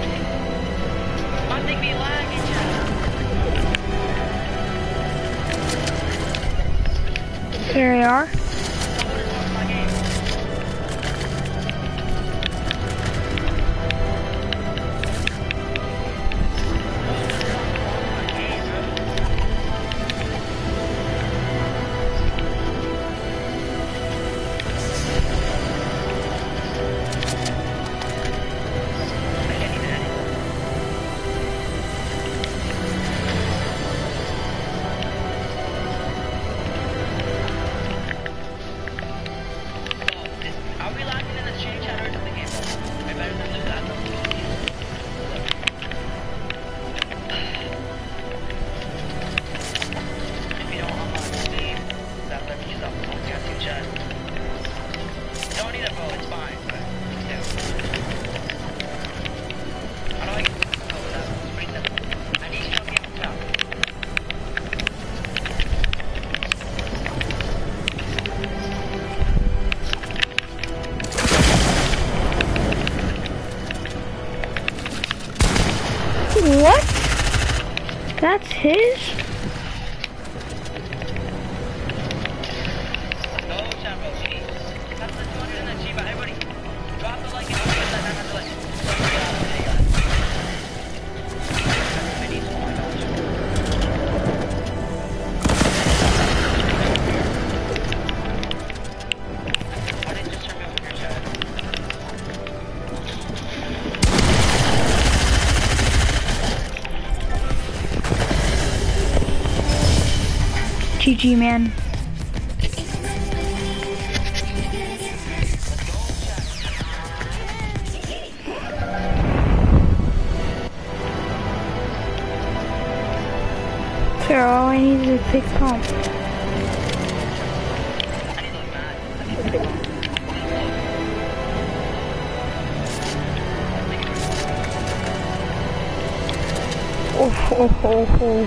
My thing be lagging, chat. Here they are. Are we locked in the stream chat or is it the game mode? I better than lose that. If you don't unlock Steam, that lets you use up podcast in chat. Don't need a vote, it's fine, but still. How do I get to that? It's pretty simple. I need you to get on top. What? That's his? No chat bro, see? That's the 200 and the G, but everybody drop the like and I'll get that 900 like. I need some more dollars. Why didn't you just turn me off your chat? GG, man. Sure, all I need is a big pump. I need to look mad. Oh, oh, oh, oh.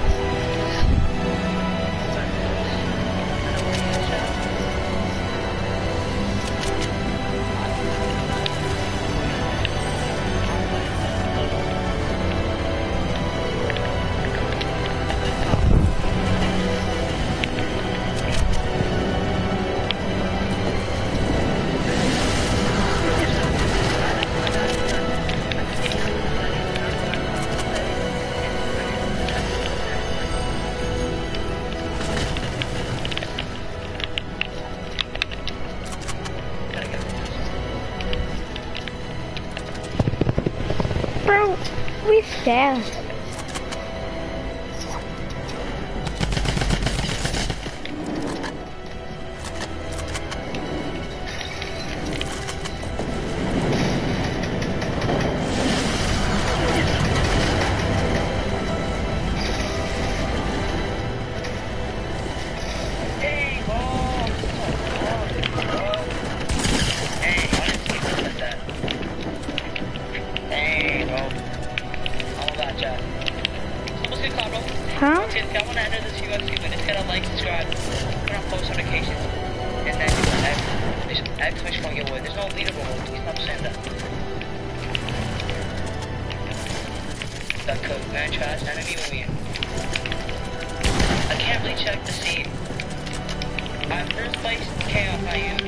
Bro, we stabbed. Hey, bro! Hey, why did you skip like that? Hey, bro. All about chat. What's good, Cloud, bro? Huh? If I want to enter this UFC, but it's gotta like, subscribe, put on post notifications, and then exclamation point giveaway. There's no leaderboard. He's not saying that. That code, man, trash, enemy win. I can't really check to see. I'm first place, Chaos, not you.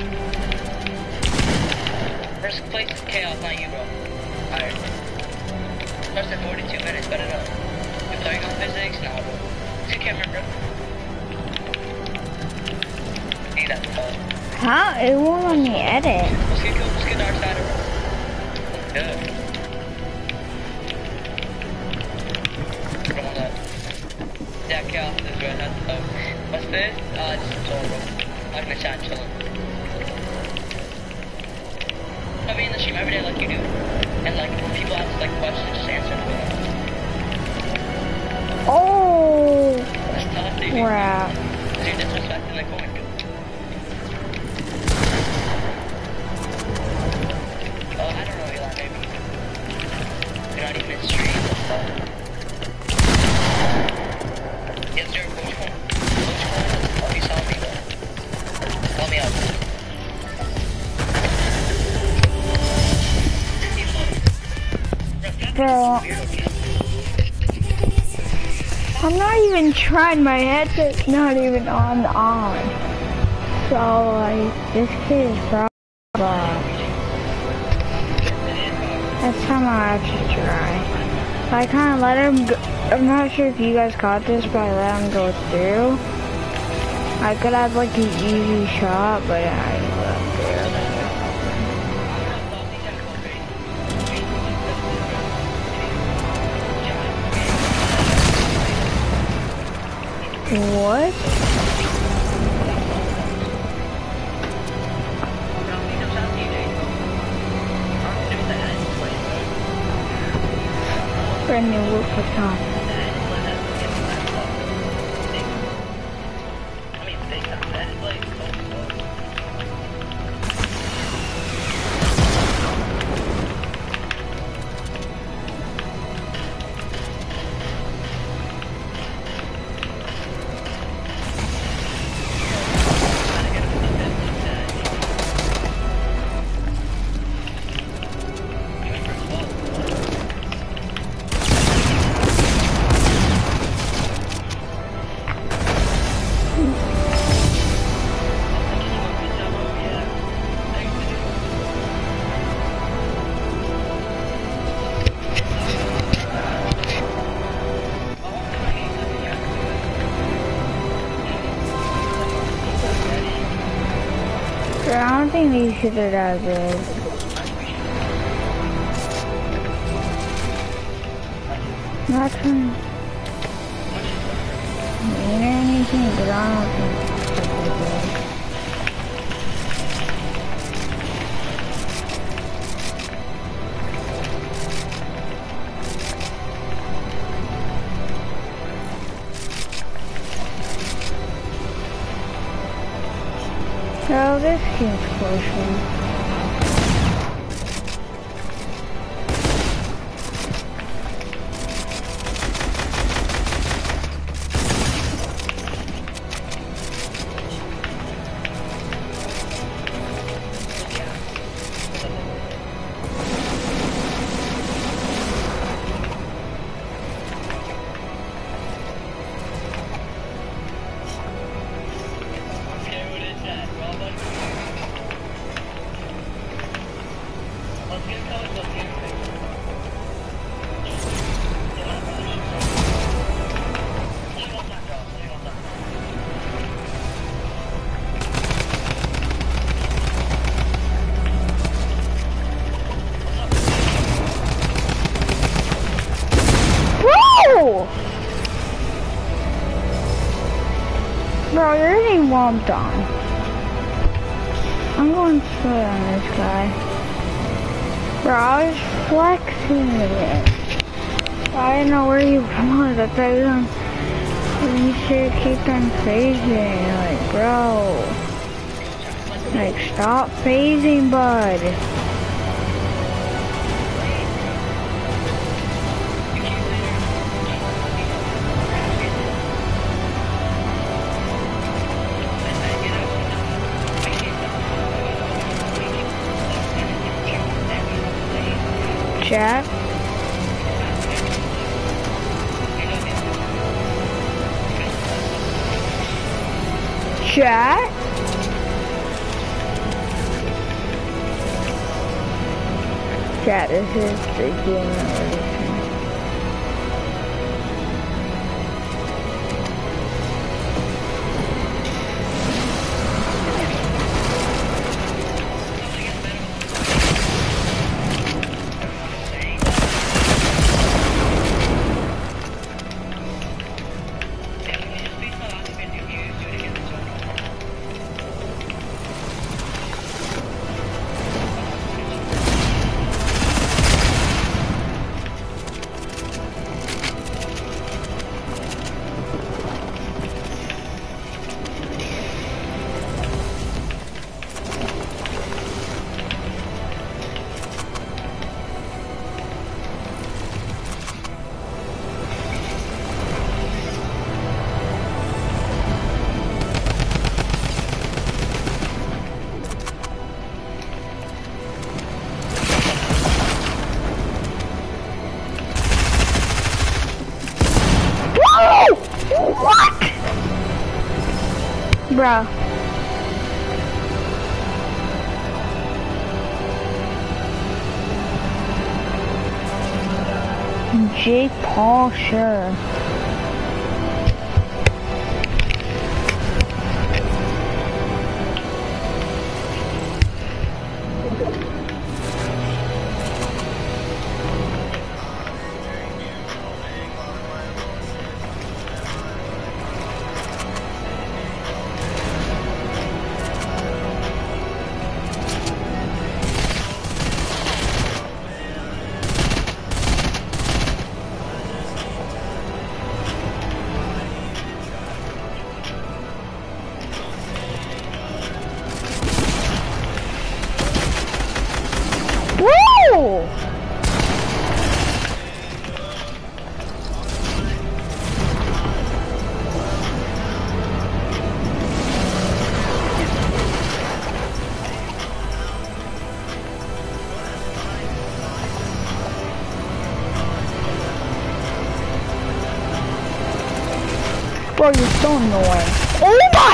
First place is Chaos, not you, bro. Alright. First in 42 minutes, better know. You playing on physics? Nah, bro. You can't remember. Need that Huh? It won't let me edit. Let's get Dark Side, bro. Good. Come on up. Yeah, Chaos is right now. Oh. What's this? It's Soul, bro. I'm gonna chat and chillin'. I'll be in the stream every day like you do. And like, when people ask like questions, just answer them. Oh, That's tough, dude. crap. Dude, disrespecting like going to. Oh, I don't know, Eli, maybe. You're not even in stream. Yes, sir, which one? Oh, you saw me, bro. Call me out. Bro, I'm not even trying. My headset's not even on. So like, this kid is probably blocked. Next time I'll have to try. I kind of let him go. I'm not sure if you guys caught this, but I let him go through. I could have like an easy shot, but I let him through. What? Brand new work for Tom. I don't think these kids are that good. Not trying to mean or anything, but I don't think they're good. Oh, this kid's closer. Bro, you're getting womped on. I'm going straight on this guy. Bro, I was flexing it. I didn't know where he was. I thought he was on. You should keep on phasing. Like, bro. Like, stop phasing, bud. Chat. Chat. Chat, this is the game. Bro. Jake Paul, sure. Woo! Bro, you're so annoying. Oh my!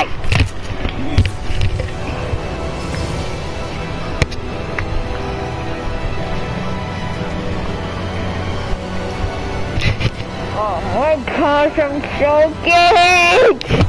Oh my gosh, I'm choking!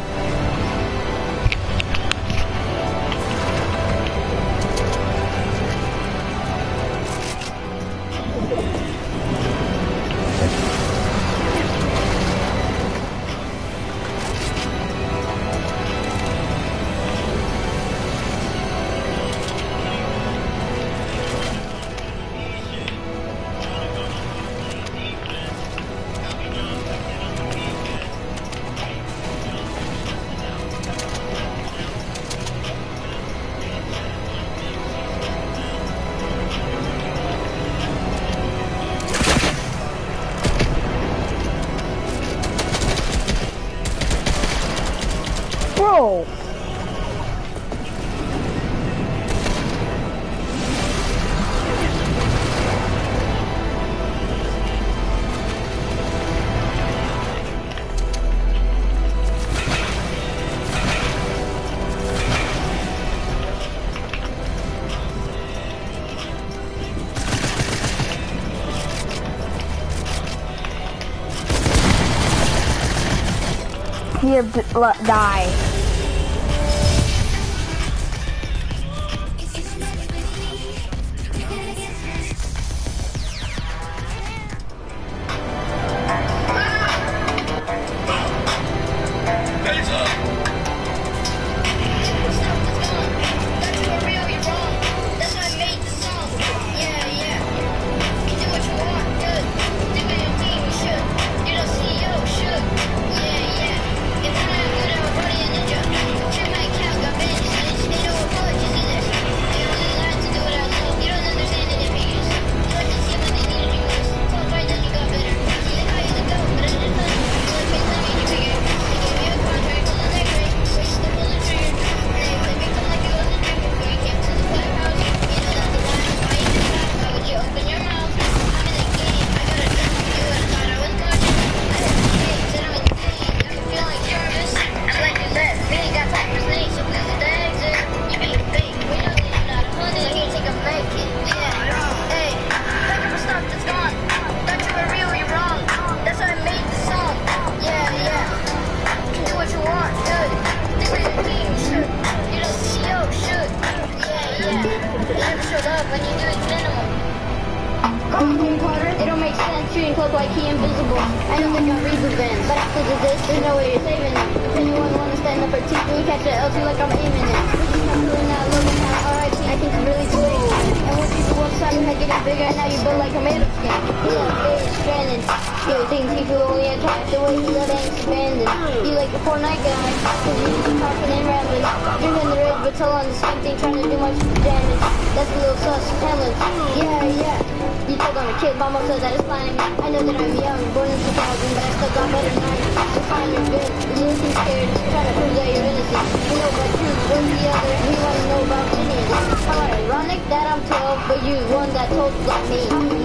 Bro! Here, die. Look like he invisible. I don't think I'm Reboot but after this, there's no way you're saving it. If anyone wanna stand up for T3, catch the L2 like I'm aiming it. We're just not feeling that looking now, alright, I think it's really too late. And when people upside your head getting bigger, and now you build like a tomato skin. Yeah, very stranded. Yo, think T2 only attack the way he let ain't abandoned. You like the Fortnite guy, cause you just talking and rapping. Drinking the red, but tell on the same thing, trying to do much damage. That's a little sus, Helen. Yeah. You told on a kid, mama says that it's fine. I know that I'm young, born in 2000, but I still got better than I. So find your good, you're looking scared, trying to prove that you're innocent. You know about you, where's the other? We want to know about Indians. How ironic that I'm 12, but you one that told like me. I'm landing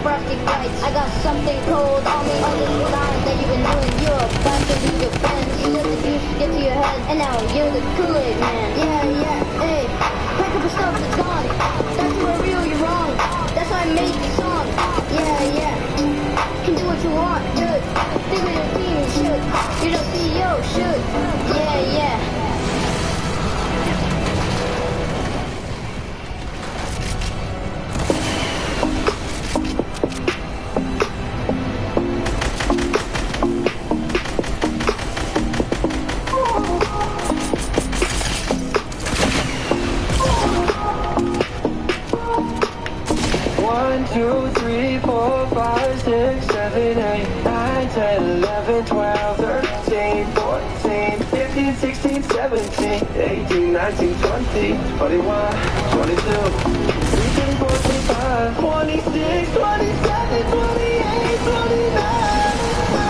frosty flights. I got something cold on me. All this line that you've been doing, you're about to lose your friends. You let the juice get to your head, and now you're the Kool-Aid man. Yeah, hey, pack up your stuff, it's gone. Thought you were real, you're wrong. That's why I made the song. Yeah, can do what you want, good. Think with your team, you should. You're the CEO, should. Yeah. Two, three, 4, 5, 6, 7, 8, 9, 10, 11, 12, 13, 14, 15, 16, 17, 18, 19, 20, 21, 22, 23, 24, 25, 26, 27, 28, 29,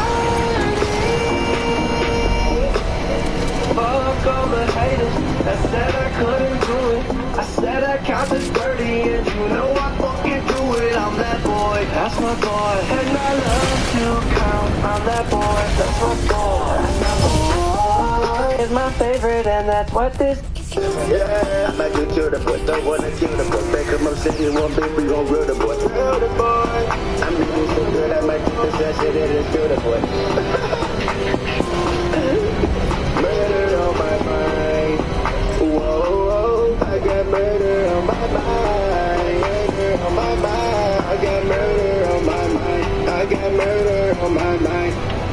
30. Fuck all the haters that said I couldn't do it. I said I counted 30 and you know I fucking do it. I'm that boy, that's my boy. And I love to count. I'm that boy, that's my boy. That's my boy. Is my favorite and that's what this. Yeah, I might do to the boy, don't wanna kill the boy. Back up, I'm saying one big, we gon' rule the boy. Rule the boy. I'm looking so good, I might do this shit and kill the boy. Murder on my mind. Whoa, I got murder on my mind. Murder on my mind. I got murder on my mind. I got murder on my mind.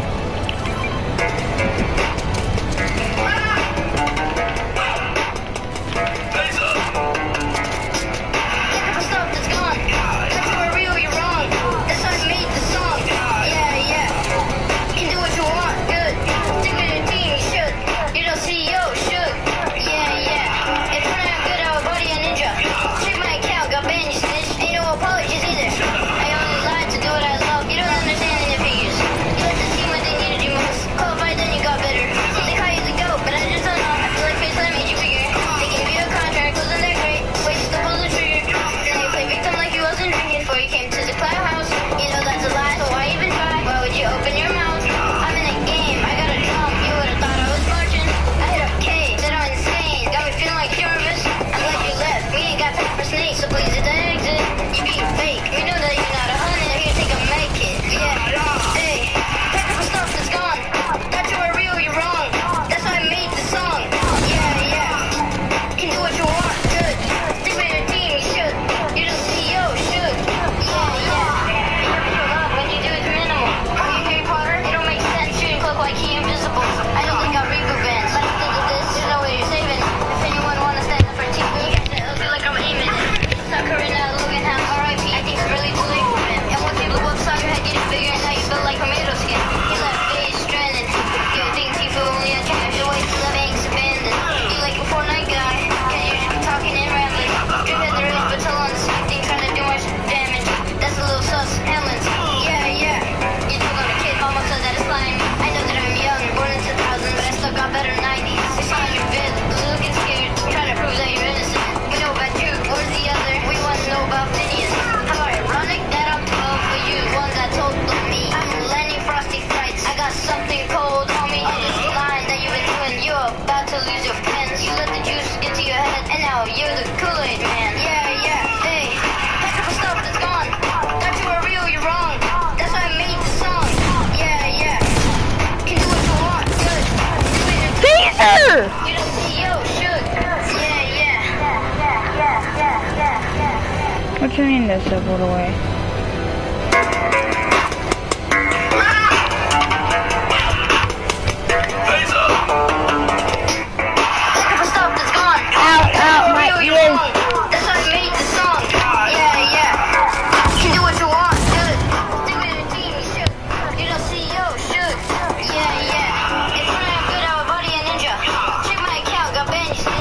What you mean this stuff all the way?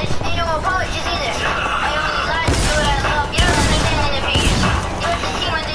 Apologies either. I only lied to do what I love. You don't understand in the figures. You let the team when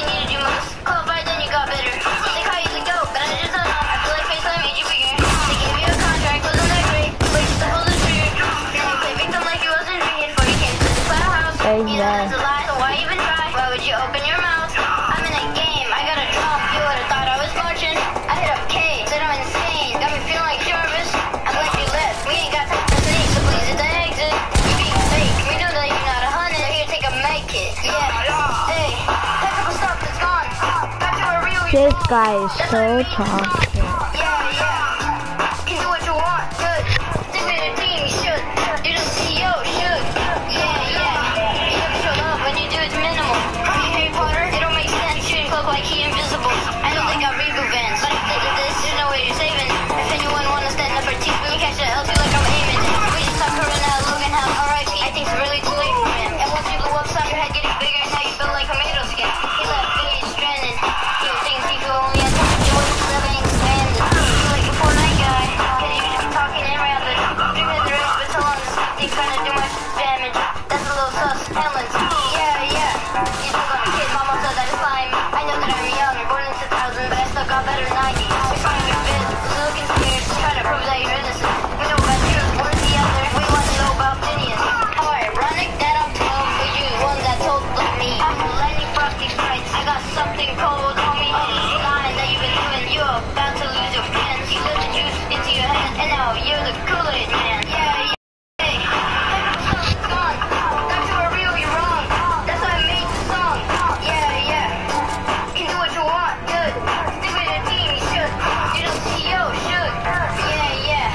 This guy is so toxic. Yeah, yeah. Can do what you want, good. Stick with your team, you should. You're the CEO, should. Yeah, yeah. You never show love when you do it's minimal. Harry Potter, it don't make sense. Shouldn't look like he invisible. I know they got reboot vans, but if this, there's no way you're saving. If anyone wanna stand up for teaspoon, catch the L2 like I'm aiming. We just talked Corona, Logan House, R.I.P. I think it's really too late for him. And once you blew up, saw your head getting bigger, now you feel like tomato skin. He left face stranded. You think people only had time to do it, living expanded. You like a Fortnite guy, cause you just be talking in rapid. Dream of the race, but so long as they trying to do much damage. That's a little sus, Helens. Yeah, yeah. You still got a kid, mama said that it's fine. I know that I'm young, born in 2000, but I still got better than 90. We're fine with biz, looking scared, trying to prove that you're innocent. We know about truth, where's the other? We want to know about Phineas. How ironic that I'm 12 for you, one that told me. I'm Lenny Frosty Sprites, I got something cold on me. All this lying that you've been doing, you're about to lose your friends. You put the juice into your head, and now you're the Kool-Aid man. Yeah, yeah. Hey, stuff's gone. Thought you were real, you're wrong. That's why I made the song. Yeah, yeah. Can do what you want, good. Stick with your team, you should. You're the CEO, should. Yeah, yeah.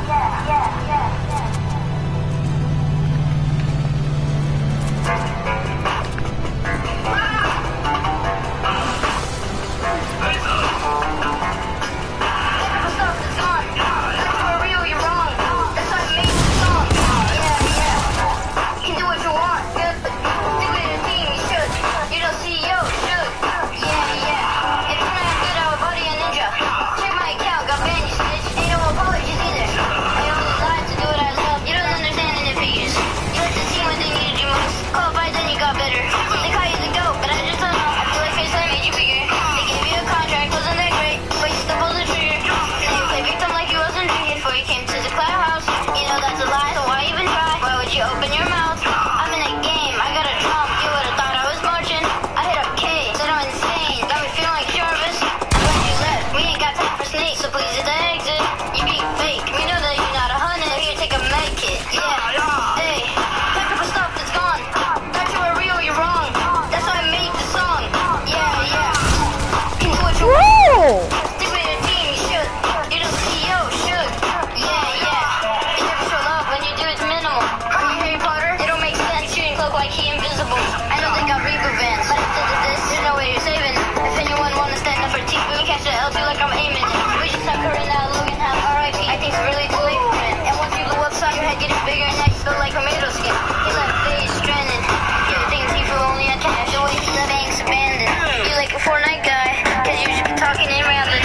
Stuff is gone. Thought you were real, you're wrong. That's why I made the song. Yeah, yeah. Can do what you want, good. Stick with your team, you should. You're the CEO, should. Yeah, yeah. If you're not good, I would body a ninja. Check my account, got banned, you snitch. Ain't no apologies either. I only lied to do what I love. You don't understand the figures. You let the team when they needed you most. Qualified, then you got better. They call you the GOAT, but I just don't know. I feel like FaceTime made you bigger. They gave you a contract, wasn't that great? But you still pulled the trigger. Now you play victim like you wasn't drinking before you came to the cloud house. You know that's a lie, so why even try? Why would you open your mouth? I'm in a game, I got a drum. You would've thought I was marching. I hit up K, said I'm insane. Got me feeling like Jarvis. I'm glad you left. We ain't got time for snakes, so please hit the exit. You be fake, we know that you're not 100. Here, take a med kit. Yeah, hey, pack up a stuff that's gone. Thought you were real, you're wrong. That's why I made the song. Yeah, yeah. Can do what you want. Stick with your team, you should. You're the CEO, should. Yeah, yeah. You never show love when you do it's minimal. Harry Potter, it don't make sense. Shooting cloak like he invisible. I know they got reboot vans, but if this, there's no way you're saving. If anyone wanna stand up for teaspoon, catch the L2 like I'm aiming. We just have Corona, Logan House, R.I.P. I think it's really too late for him. And once you blew up, saw your head getting bigger, and now you feel like tomato skin. He left face stranded. You think people only had time to wait till the bank's abandoned. You like a Fortnite guy, cause you should be talking in rapid.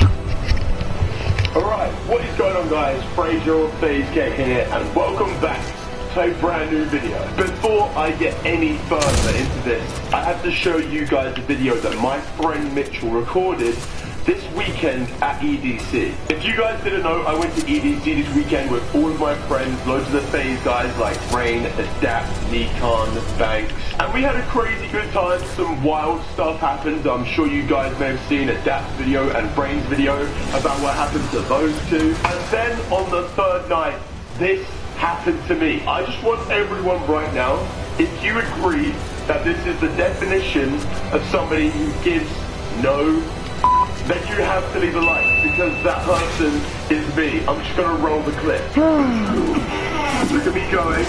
Alright, what is going on guys? Fraser FaZe Cake here and welcome back to a brand new video. Before I get any further into this, I have to show you guys a video that my friend Mitchell recorded this weekend at EDC. If you guys didn't know, I went to EDC this weekend with all of my friends, loads of the FaZe guys like Rain, Adapt, Nikon, Banks, and we had a crazy good time. Some wild stuff happened. I'm sure you guys may have seen Adapt's video and Rain's video about what happened to those two. And then on the third night, this happened to me. I just want everyone right now, if you agree that this is the definition of somebody who gives no, then you have to leave a like, because that person is me. I'm just gonna roll the clip. Look at me going.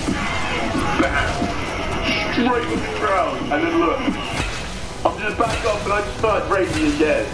Bam. Straight on the ground. And then look. I'm just back up and I just start raging again.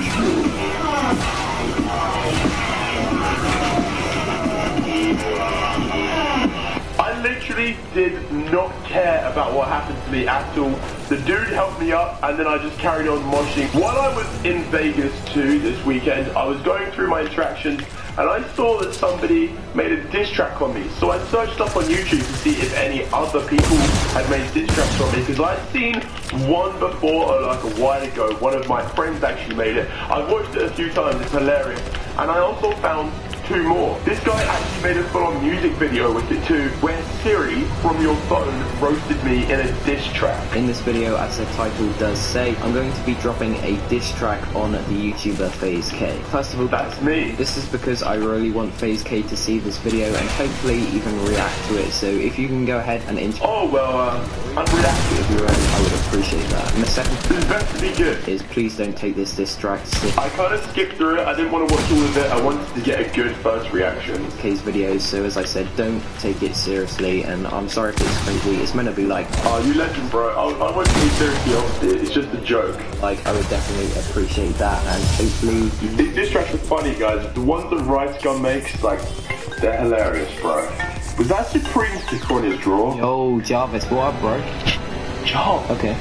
I literally did not care about what happened to me at all. The dude helped me up and then I just carried on moshing. While I was in Vegas too this weekend, I was going through my interactions and I saw that somebody made a diss track on me. So I searched up on YouTube to see if any other people had made diss tracks on me, because I'd seen one before, like a while ago. One of my friends actually made it. I've watched it a few times, it's hilarious. And I also found two more. This guy actually made a full-on music video with it too, where Siri from your phone roasted me in a diss track. In this video, as the title does say, I'm going to be dropping a diss track on the YouTuber FaZe K. First of all, that's me. This is because I really want FaZe K to see this video and hopefully even react to it. So if you can go ahead and Oh well, unreacted of your own, I would appreciate that. And the second this better be good. Is please don't take this diss track seriously. I kind of skipped through it. I didn't want to watch all of it. I wanted to get a good first reaction. K's videos, so as I said, don't take it seriously, and I'm sorry if it's crazy. It's meant to be like, oh, you legend, bro. I won't take it seriously, obviously. It's just a joke. Like, I would definitely appreciate that, and hopefully... These tracks are funny, guys. The ones that Rice Gun makes, like, they're hilarious, bro. Was that Supreme stick on his drawer? Yo, Jarvis, what up, bro? Job. Okay.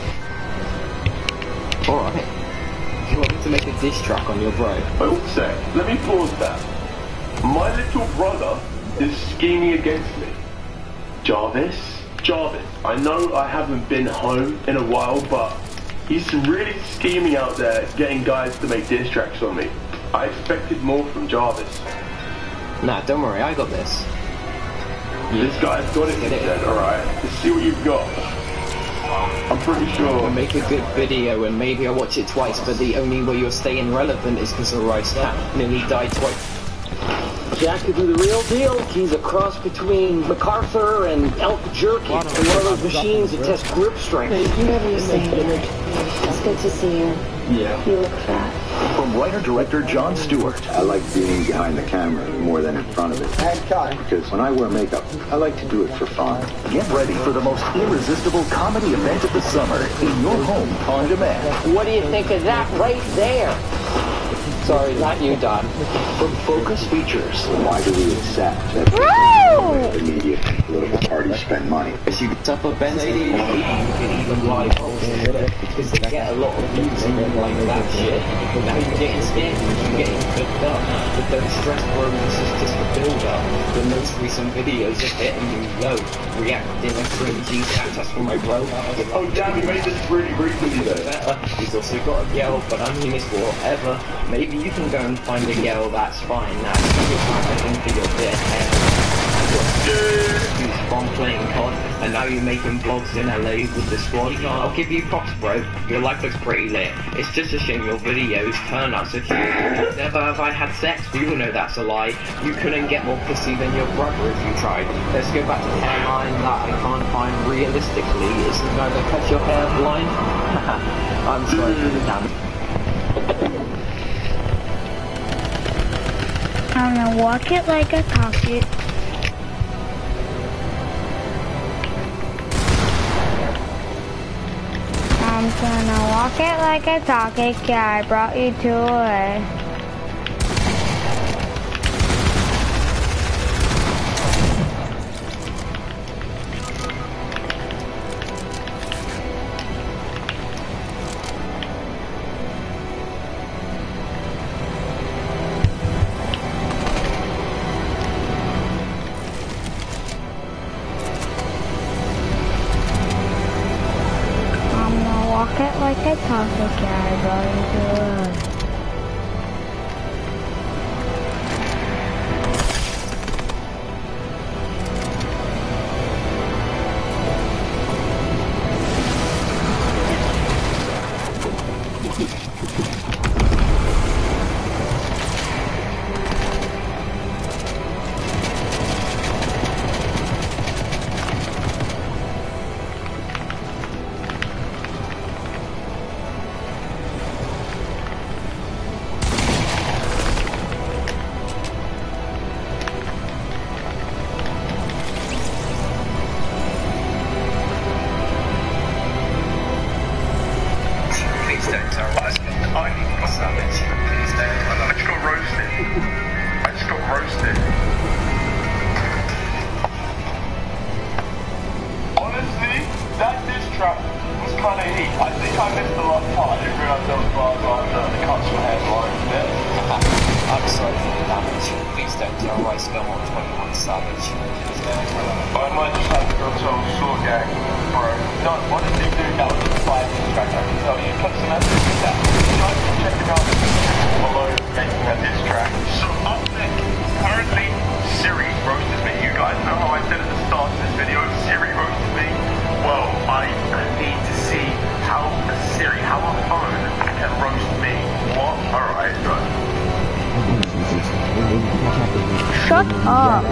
Alright. You want me to make a diss track on your bro? Wait one sec. Let me pause that. My little brother is scheming against me. Jarvis, I know I haven't been home in a while, but he's really scheming out there, getting guys to make diss tracks on me. I expected more from Jarvis. Nah, don't worry, I got this. This guy's got it then, alright. Let's see what you've got. I'm pretty sure. I'll make a good video and maybe I'll watch it twice, but the only way you're staying relevant is because of Rice Cat nearly died twice. Jack could do the real deal. He's a cross between MacArthur and elk jerky. And one of those machines that tests grip strength. You never were saying it. It's good to see you. Yeah. You look fat. From writer-director Jon Stewart. I like being behind the camera more than in front of it. Because when I wear makeup, I like to do it for fun. Get ready for the most irresistible comedy event of the summer in your home on demand. What do you think of that right there? Sorry, not you, Don. From Focus Features. Why do we accept that the media and political parties spend money? If you top up Benzie, or you can even live because they get a lot of views and like that shit. But now you're getting scared, you're getting cooked up. But don't stress, bro, this is just a build-up. The most recent videos of hitting you low, reacting like cringy that's for my bro. Oh damn, he made this really recently though. Better. He's also got a girl, but I mean it's whatever. Maybe you can go and find a girl, that's fine. That's for your bit. He's from playing COD, and now you're making vlogs in LA with the squad. I'll give you props, bro. Your life looks pretty lit. It's just a shame your videos turn out so cute. Never have I had sex, we all know that's a lie. You couldn't get more pussy than your brother if you tried. Let's go back to the hairline that I can't find realistically. Is the guy that cuts your hair blind? I'm sorry for the damage. I'm gonna walk it like I talk it. I'm gonna walk it like I talk it. Yeah, I brought you to LA. Walk it like I talk it, yeah, I brought you to LA. I'm sorry for the damage. Please don't tell Rice Gum on 21 Savage. I might just have to go tell Saw Gang, bro. No, honestly, dude, that was a fighting track, I can tell you. Put some effort in that. You guys can check him out below making that diss track. So up next, current guys know how I said at the start of this video, if Siri roasted me, well, I need to see how a phone can roast me. What? Alright, good. Shut up.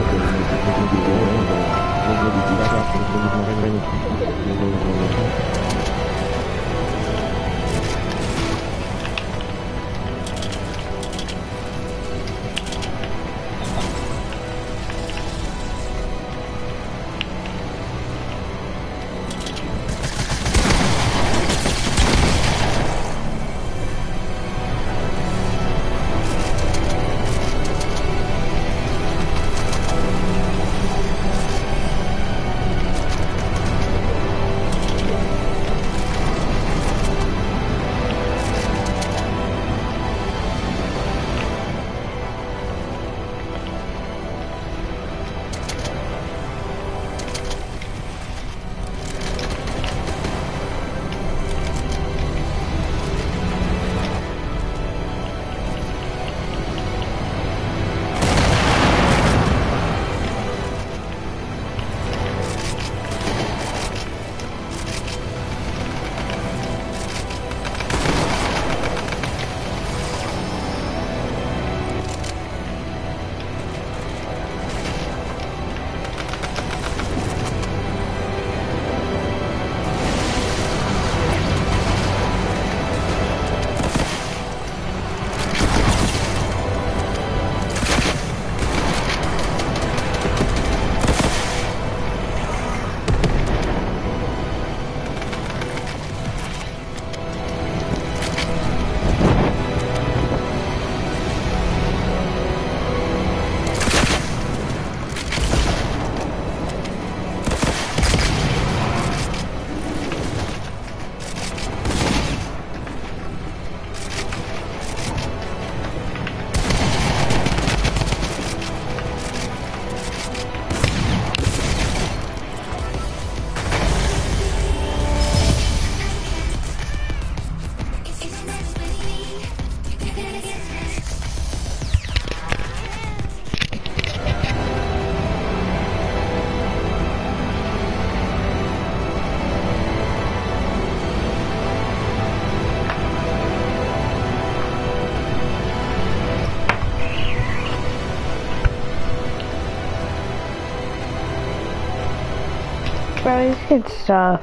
Bro, this could suck.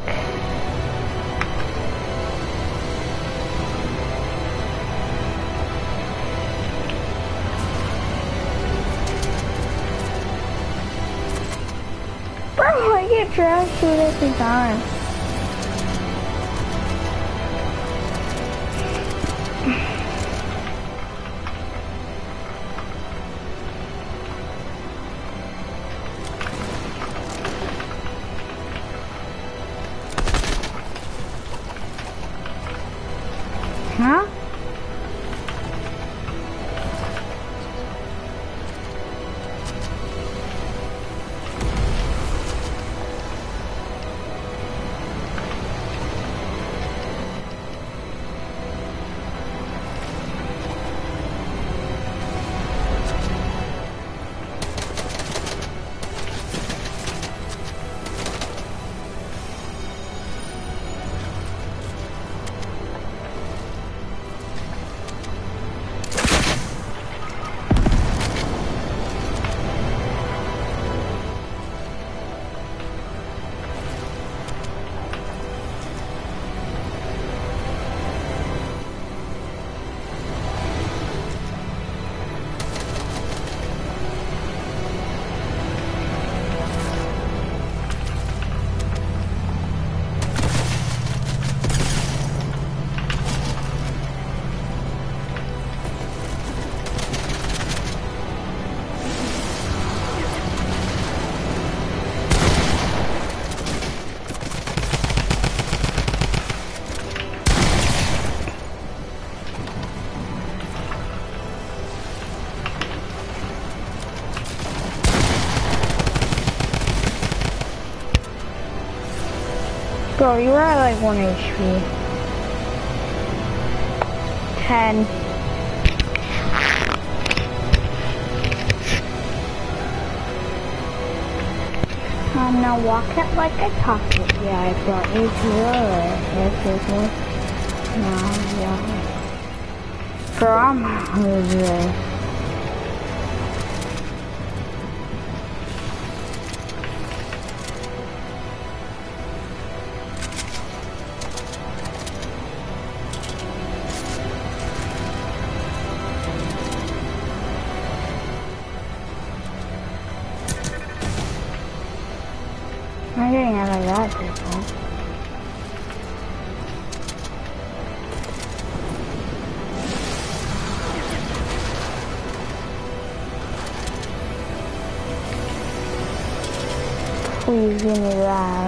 Bro, I get trash food every time. Huh? Bro, you were at like 1 HP. 10. Now walk it like I talked it. Yeah, I brought you to the now, yeah. From this. I'm getting out of that people. Please give me that.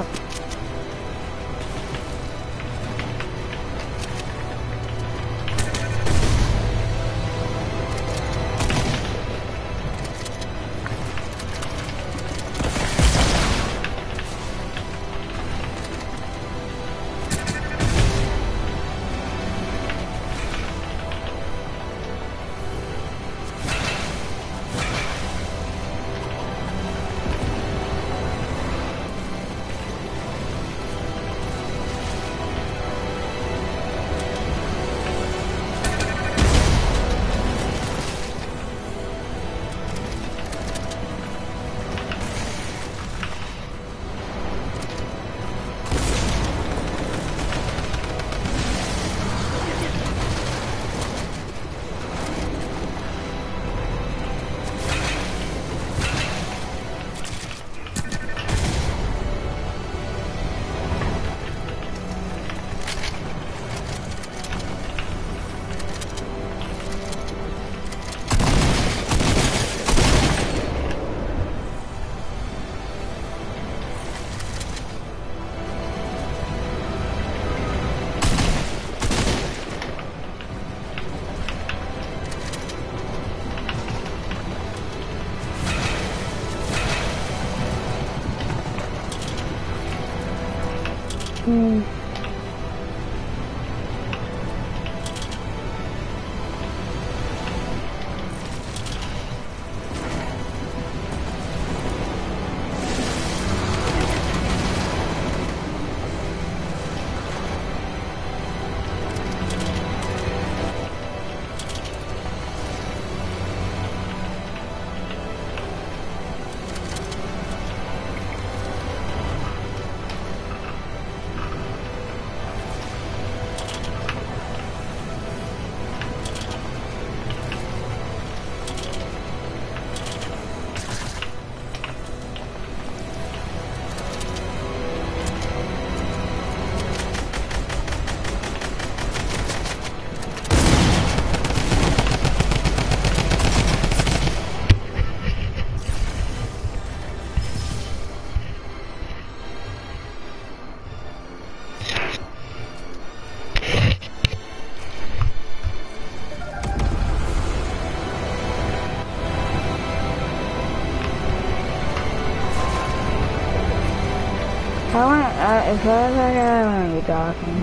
If I want to be talking.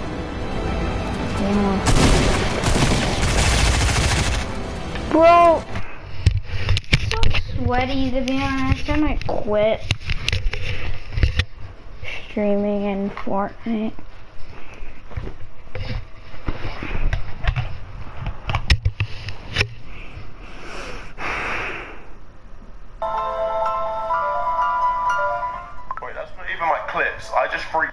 Yeah. Bro, so sweaty to be honest. I might quit streaming in Fortnite. Wait, that's not even my clips. I just freaked.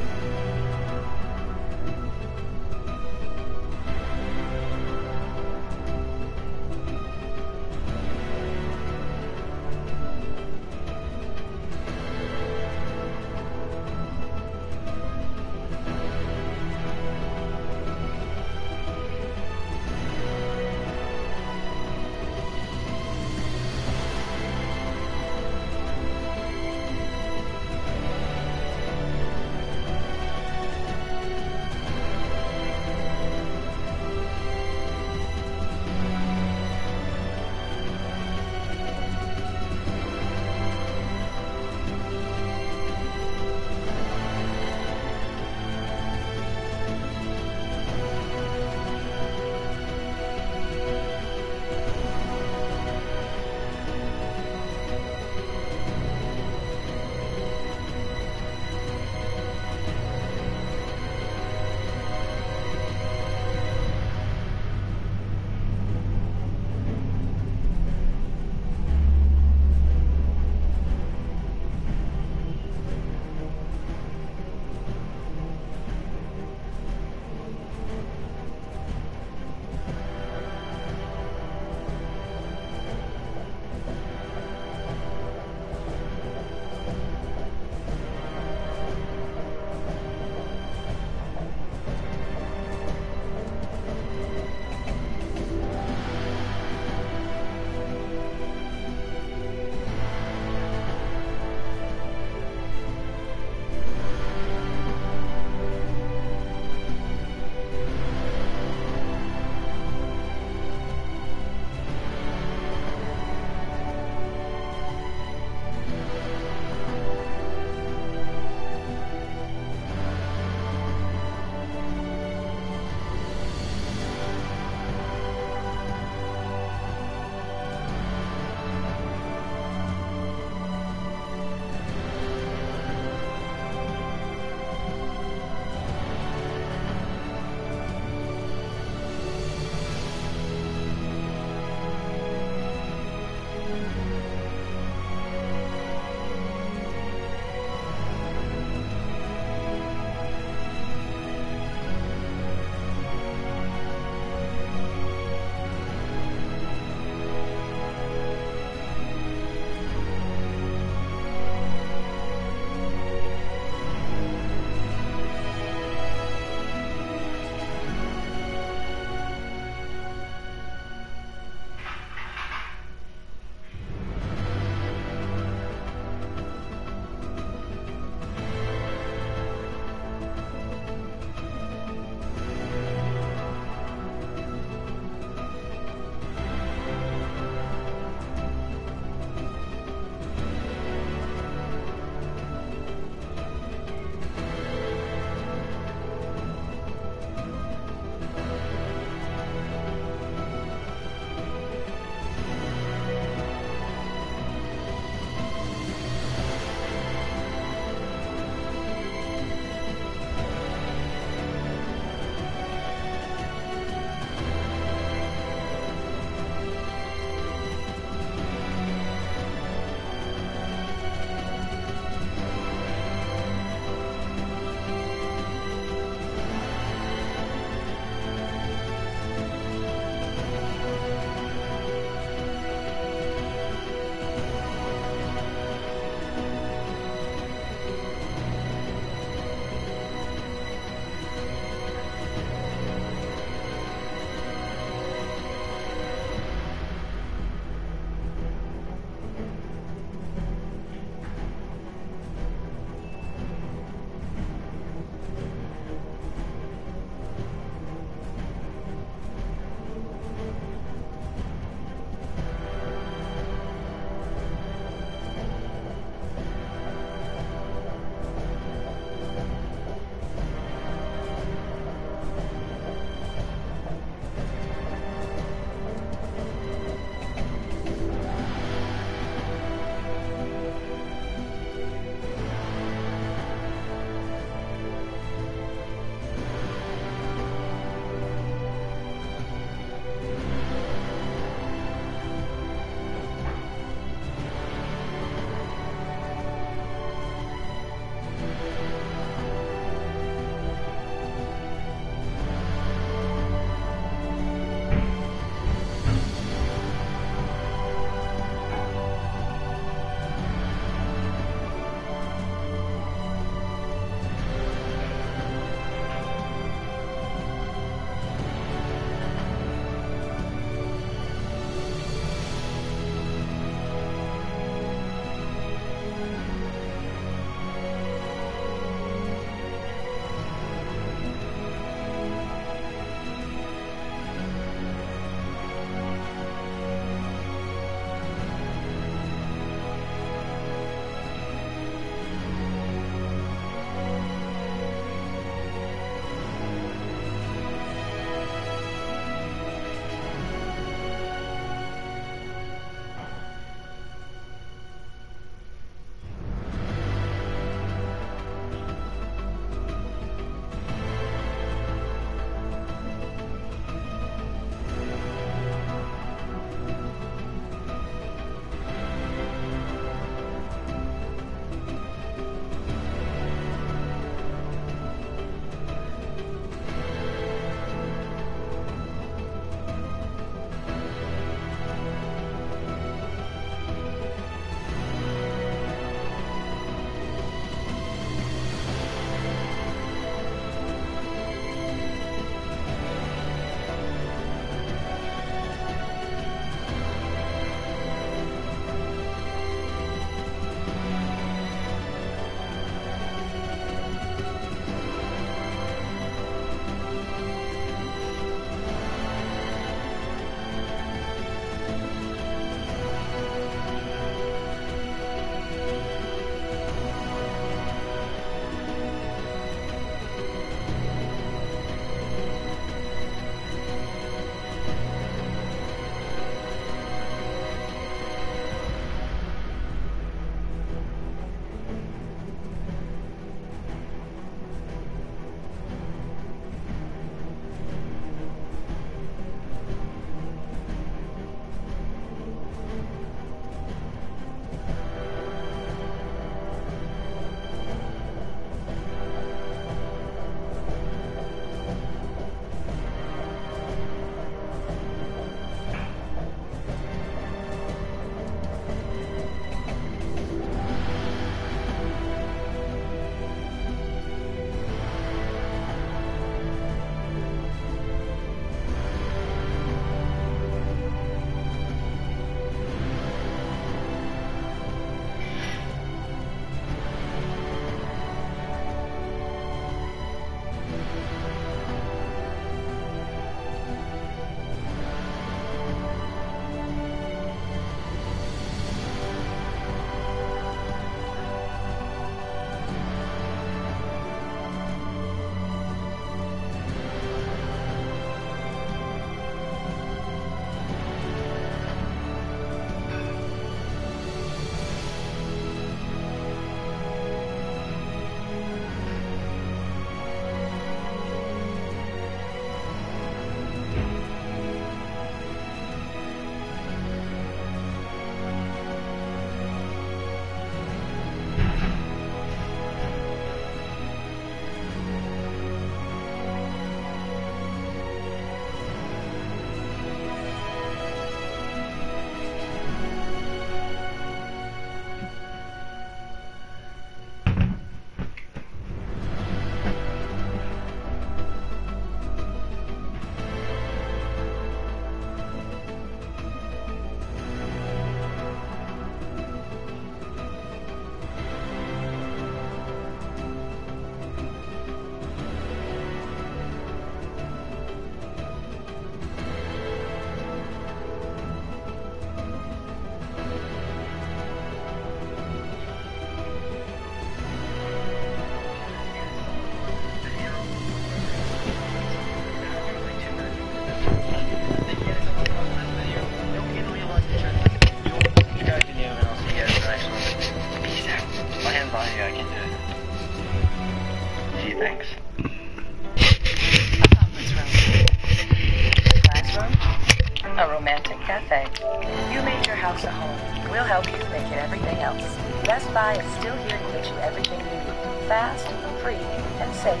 a romantic cafe. You made your house a home. We'll help you make it everything else. Best Buy is still here to get you everything you need. Fast, free, and safe.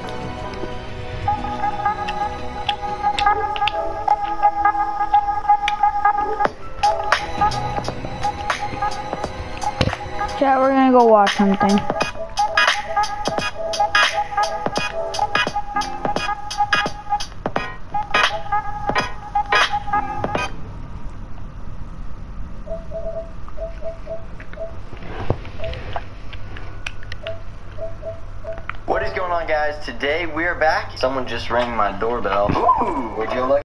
Chat, we're gonna go watch something. What is going on, guys? Today we're back. Someone just rang my doorbell. Ooh, would you like